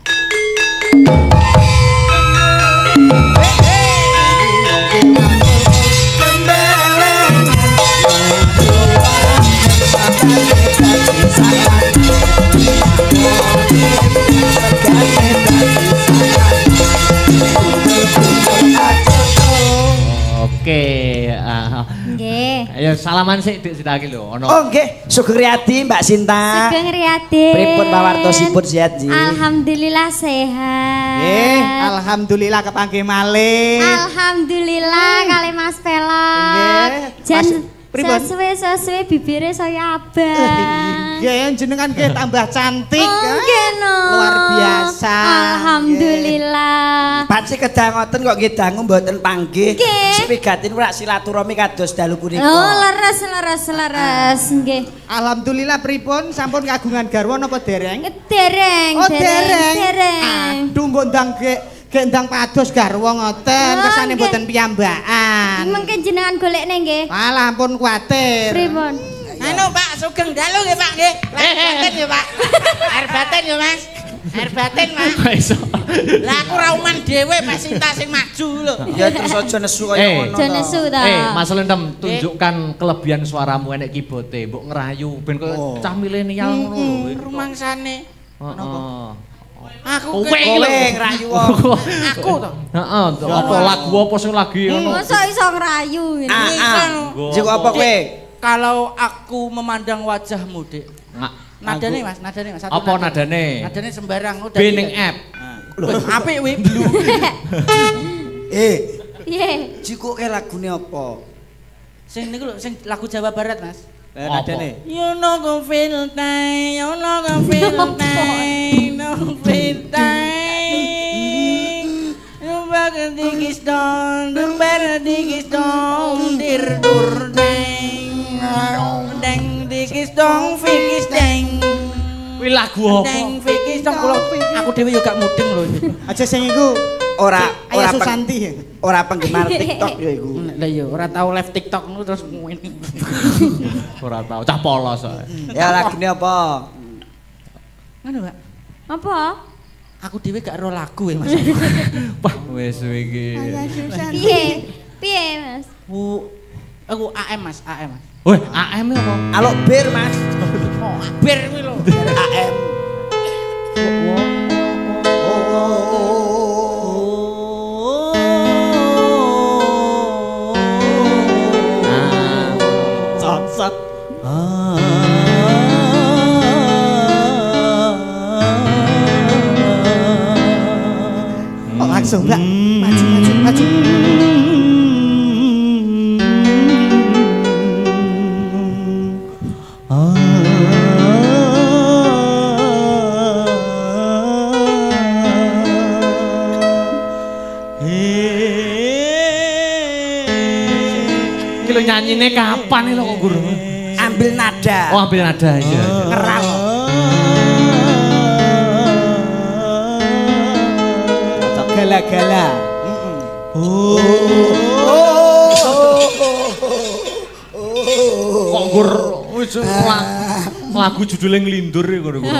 Oke, nggih. Ayo salaman sik Dik Sinta iki lho, ono. Oh nggih, Sugeng Riyadi Mbak Sinta. Sugeng Riyadi. Pripun pawartosipun sehat, Ji? Alhamdulillah sehat. Nggih, alhamdulillah kepanggih malih. Alhamdulillah kali Mas Pelon. Jan sesuwe bibire saya abang. Nggih, jenengan nggih tambah cantik. Nggih no. Luar biasa. Alhamdulillah. Panci kedah ngoten kok nggih dangu mboten panggih. Sepigatin ora silaturahmi kados dalu punika. Oh, leres nggih. Alhamdulillah pripun sampun kagungan garwa napa dereng? Dereng. Oh, dereng. Aduh, mbok ndang gendang pados garwa ngoten, kesane mboten piyambakan. Mungkin jenengan golekne nggih. Alah ampun kuwatir. Pripun? Anu Pak, sugeng dalu nggih Pak nggih. Air batin ya Pak. Air batin ya Mas. Air batin Mas. Iso. Lah aku ra uman dhewe Mas Sinta sing maju lho. Ya terus aja nesu kaya ngono. Aja nesu ta. Mas Lendem, tunjukkan kelebihan suaramu enek kibote, mbok ngerayu ben koyo cah milenial ngono lho. Rumangsane. Heeh. Aku kowe ngerayu wong. Aku to. Heeh, apa lagu apa sing lagi ngono. Masa iso ngerayu ngene. Jek apa kowe? Kalau aku memandang wajahmu, Dik. Nadane Mas, nadane Mas. Apa nadane? Nadane sembarang udah. Bening app. Apik kuwi blue. Piye? Jikoke lagune apa? Sing niku lho, sing lagu Jawa Barat, Mas. Nadane. You know go feel time, you know go feel time, no feel time. You back digis dong, dumber digis dong, dir dur deng, deng digis dong, fikis deng. Kuwi lagu apa? Deng fikis dong, aku dhewe yo gak mudeng lho. Aja sing iku ora Susanti. Ora penggemar TikTok ya iku. Lah iya, ora tau live TikTok nu terus ngene. Ora tau, cah polos ae. Ya lagune apa? Ngono, Mbak. Apa? Aku dhewe gak ero lagu ya, Mas. Wah, wis iki. Piye? Piye, Mas? Aku AM, Mas, AM, Mas. Weh, AM apa? Alok bir, Mas. Bir kuwi lho. AM. Sat. Langsung Mbak. Maju. Iki lho nyanyine kapan iki lho kok guru? Ambil nada. Oh, ambil nada iya. Ngeral. Gala-gala. Kok gur wis lagu judule nglindur ngono guru.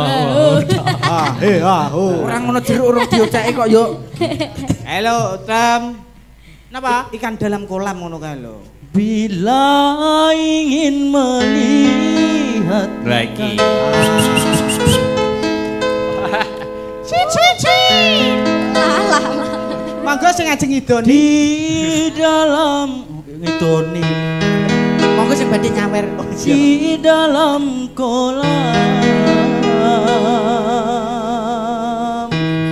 Ora ngono jeruk urung dioceki kok yo. Halo, Tam. Napa? Ikan dalam kolam ngono kae lho. Bila ingin melihat Lagi. Lah. Mangga sing ngajeng idoni. di dalam ngidoni. Monggo sing badhe nyawer di dalam kolam.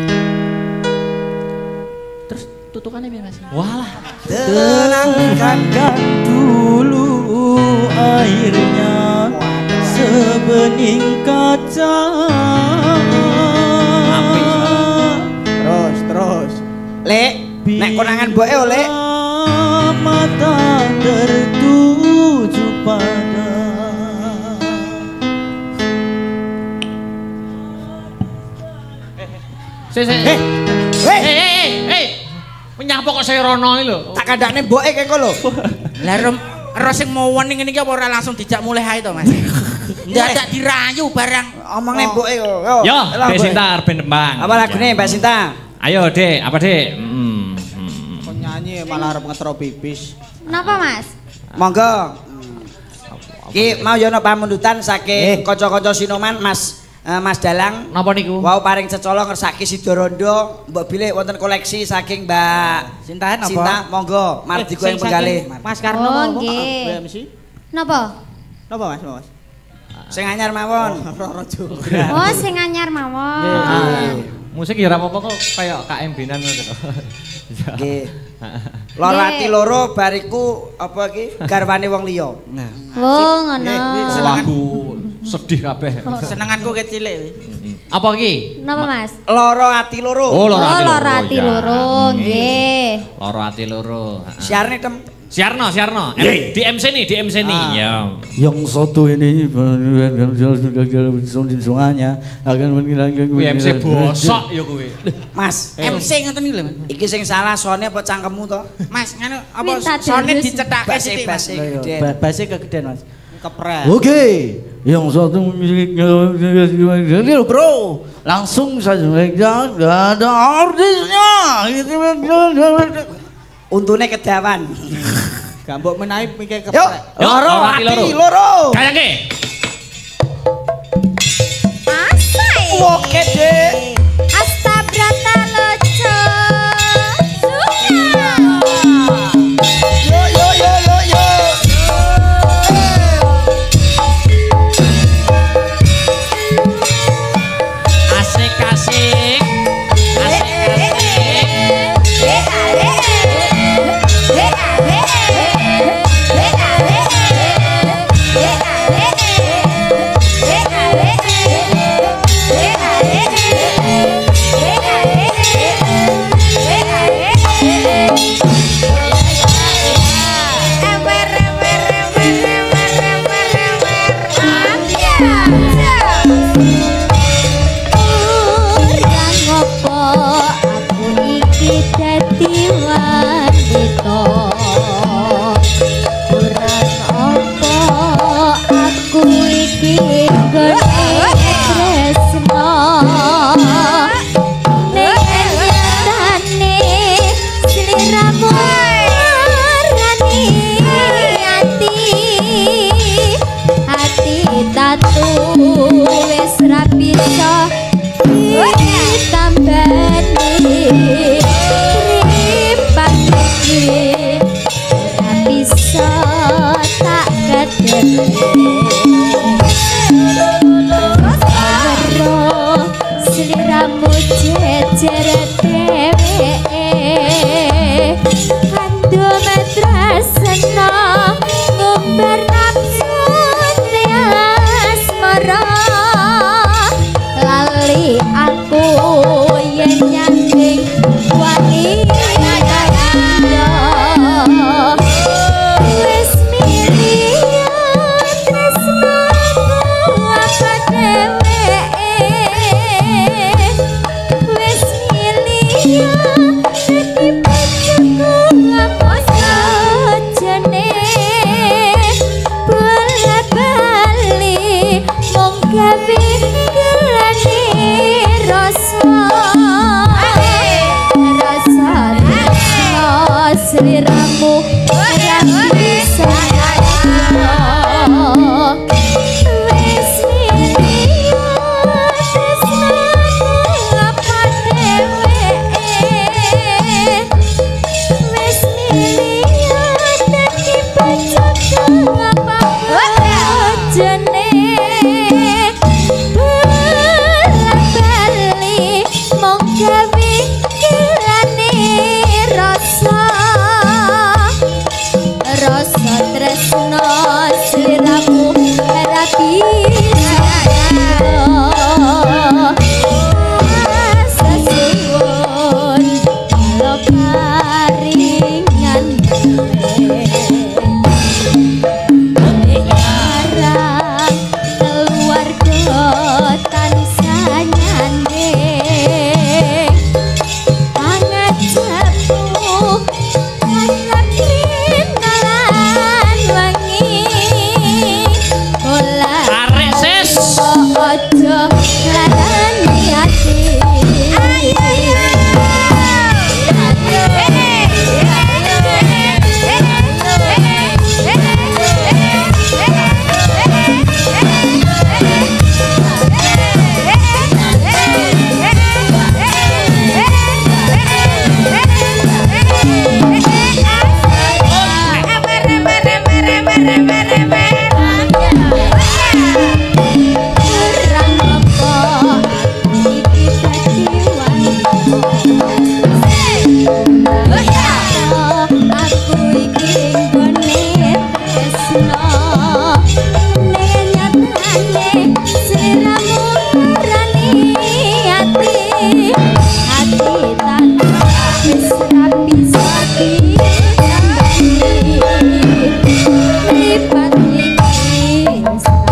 Terus tutukannya piye, Mas? Walah. Tenangkan dulu airnya sebening kaca. Terus. Lek, nek konangan boke oleh Mata tertuju pada Menyapa kok saya rono iki lho. tak kandakne boke kek lho. lah ro sing mowon ngene iki apa ora langsung dijak mulai ae to, Mas? Ndadak dirayu barang Omongne boke yo. Yo, Dek Sinta ben tembang. Apa lagune Mbak Sinta? Ayo, Dek, apa, Dek? Kok nyanyi malah arep ngetro pipis. Napa, Mas? Monggo. Ki mau yo ana pamundutan saking kanca-kanca Sinoman Mas Dalang. Napa niku? Wau paring cecolo ngersaki Sidorondo, mbok bilih wonten koleksi saking Mbak Sinta napa? Sinta, monggo mardi kowe penggalih. Mas Karno Oh, apa? nggih. MC. Napa? Napa Mas? Sing anyar mawon. Roro juga. Oh, sing anyar mawon. Musik ya ora apa-apa kok kaya KM Binan ngono to. Nggih. Loro ati loro bariku apa iki garwane wong liya. Nah. Oh, ngono. Lagu sedih kabeh. Senenganku kecilik. Apa iki? Napa, Mas? Loro ati loro. Oh, loro ati loro. Loro ati loro, nggih. Loro ati loro. Siarne tem. Siarno. Di MC nih. Ya. Yang satu ini sunganya akan menghilangkan MC bosok ya kowe. Mas, MC ngoten iki lho, Mas. iki sing salah soalnya apa cangkemmu to? Mas, ngono apa Minta sone terus. dicethake sithik, Mas. Basnya kegedean, Mas. Kepret. Oke, yang satu ini loh bro, langsung saja nggak ada artisnya. Untune kedawan. Gambok menawi mikir Yuk, kepret. loro ati loro. Kayake. Asai. Oke, Dek. Astabrata loco. Yo. Asik. sliramu ora bisa wis miliya tresnaku apa dheweke wis miliya dadi bojoku apa bojone bali mong gawe kirane rasa tresno sliramu ora bisa sesuwun lo paringan arang keluarga tansah nyanding angajapmu kalaminalan wangi olah Arek sis. ojo larani ati kurang apa iki dadi wanita aku iki nggone tresno ning nyatane sliramu rani ati tan wis ra bisa lipat iki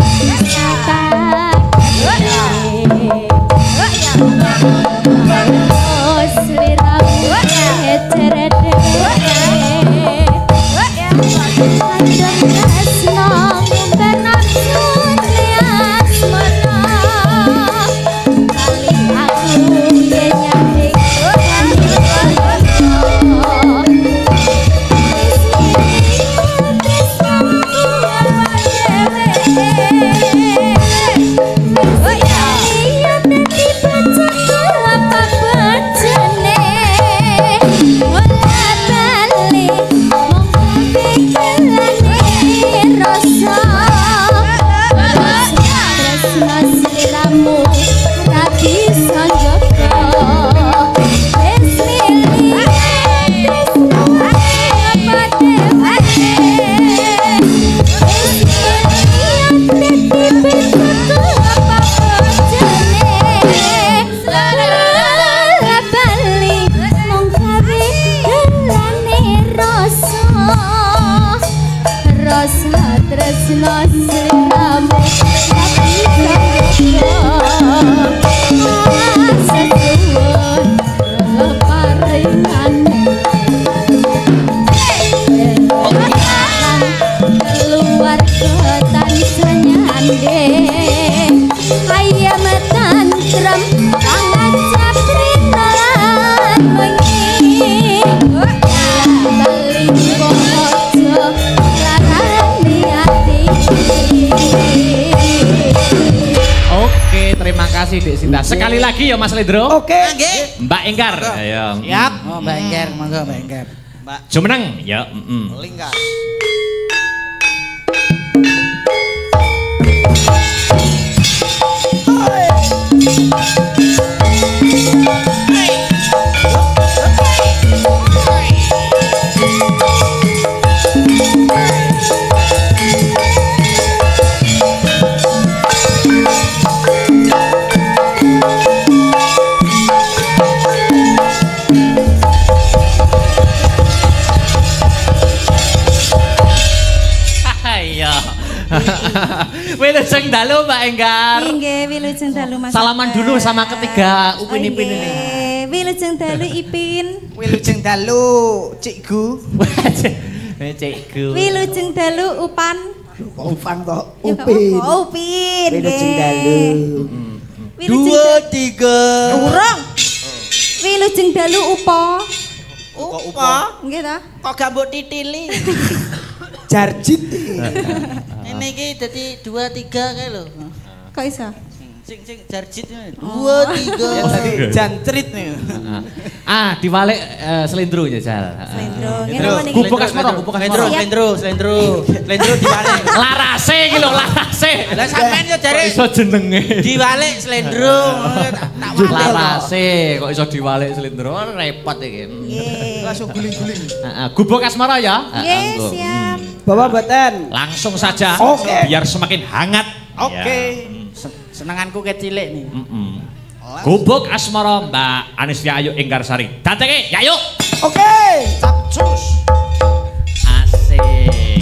tresno sliramu sesuwun paringan keluarga tansah nyanding ayam tantrem angajap rinalan wengi balik bojo larani ati. Oke, terima kasih Dek Sinta. Sekali lagi ya Mas Lendro. Oke. Mbak Enggar. Ayo. Siap. Oh, Mbak Enggar, monggo Mbak Enggar. Mbak Jumeneng ya. Linggar. Wilujeng dalu Mbak Enggar. Nggih, wilujeng dalu Mas. Salaman dulu sama ketiga Upin-Ipin ini. Wilujeng dalu Ipin. Wilujeng dalu Cikgu. Cikgu. Wilujeng dalu Upan. Upan kok Upin. Upin. Wilujeng dalu. Dua, tiga. Urung. Wilujeng dalu Upo. Upa. Nggih ta? Kok gak mbok titili? Jarjit. Ini iki dadi 2 3 kae lho. Kok iso? Sing jarjit 2 3. Tadi jantrit nih. Diwalik selendro Jajal. Selendro. Ngene apa niki? Gubuk asmara, gubuk asmara. Slendro diwalik. Larase iki lho, larase. Lah sampean yo jare iso jenenge. Diwalik slendro. Tak walik. Larase kok iso diwalik selendro, repot iki. Nggih. Langsung guling-guling. Heeh, gubuk asmara ya. Nggih, siap. Bawa boten. Langsung saja biar semakin hangat. Oke. Senenganku kecilik nih. Gubuk asmara Mbak Anisya Ayu Inggarsari. Datenge, ya yuk. Oke. Capcus. Asik.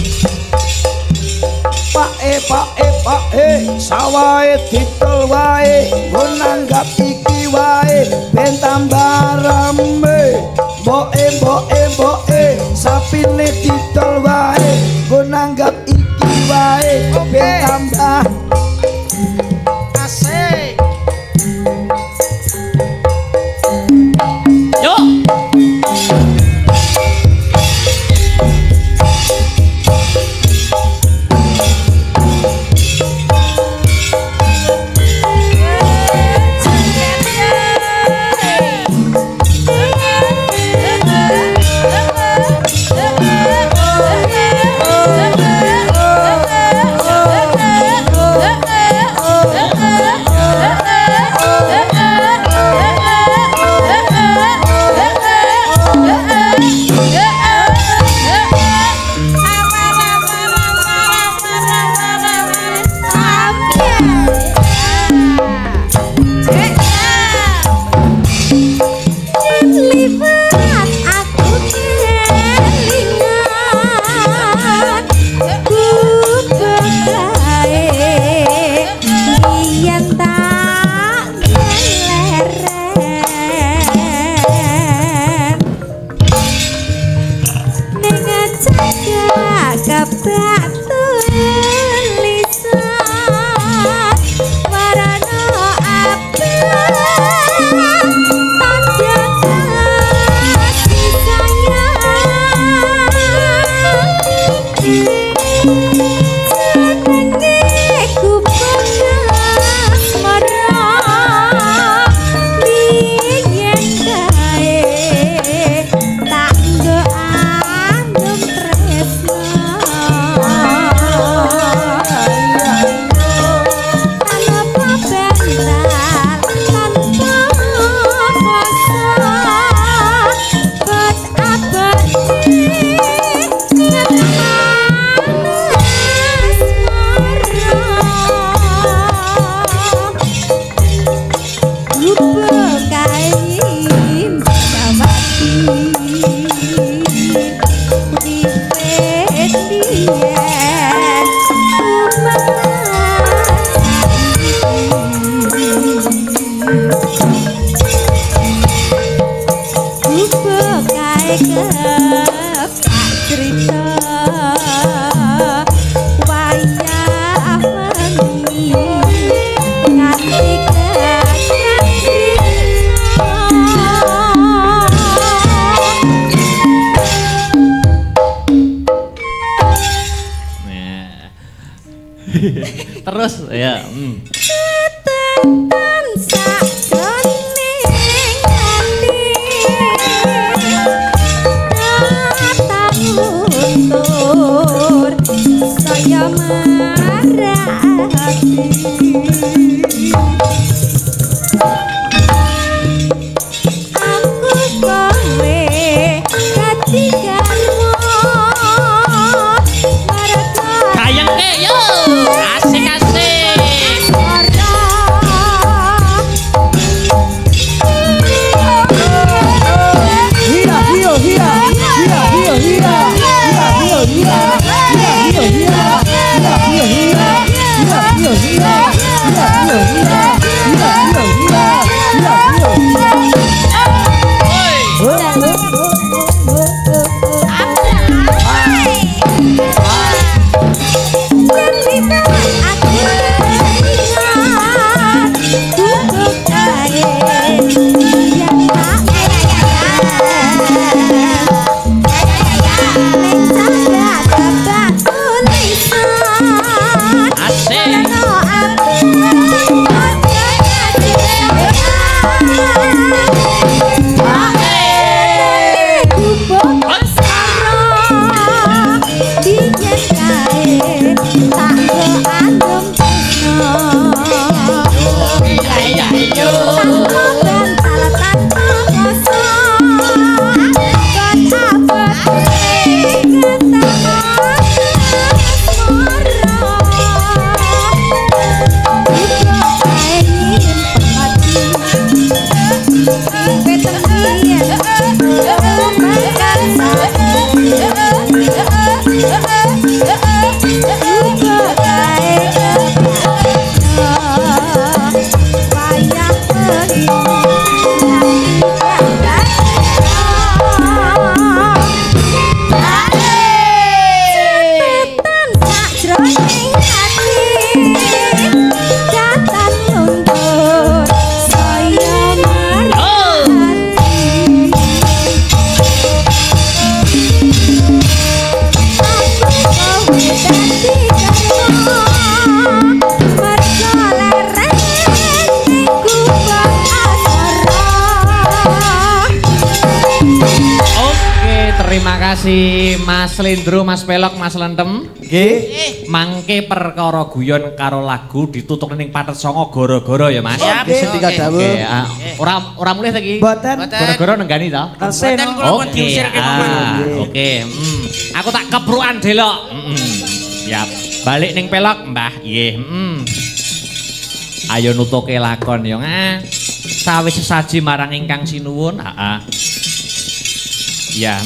Pak sawae didol wae, nggo nanggap iki wae, ben tambah rame. Mboke, sapine didol wae, nggo nanggap iki wae, ben tambah asik. Yuk. Terus ya. Saya marah aku kowe katikanmu Kayang ke yo asik-asik kasih Mas Lendro, Mas Pelok, Mas Lentem. Nggih. Mangke perkara guyon karo lagu ditutuk ning Patet Songo gara-gara ya Mas. Nggih setika dawuh. Ora mulih ta iki? Boten. Gara-gara nenggani ta? Boten kula diusirke Oke, aku tak keprukan delok. Siap. Balik ning Pelok, Mbah. Nggih, Ayo nutuke lakon yo, Sawise sesaji marang ingkang sinuwun, Ya,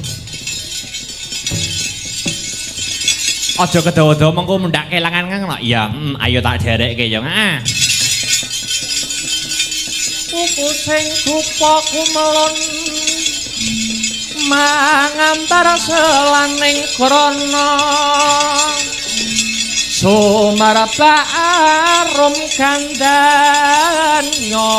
Aja kedawa-dawa mengko mendak kelangan ngono. Ya, ayo tak derekke yo, Kuku sing dupa kumelon mangantar selaning krana Sumarba arum kandanya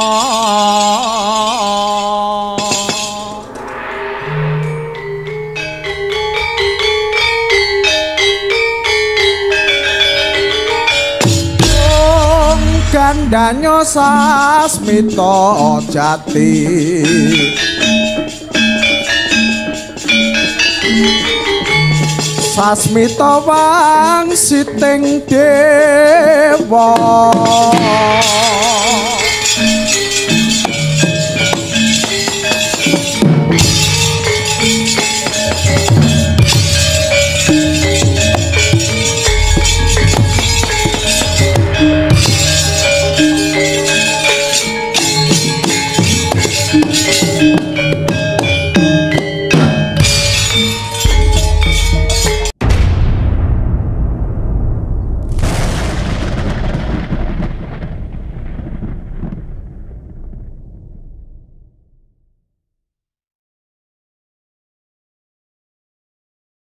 Gandanya sasmita jati Sasmita wangsiting dewa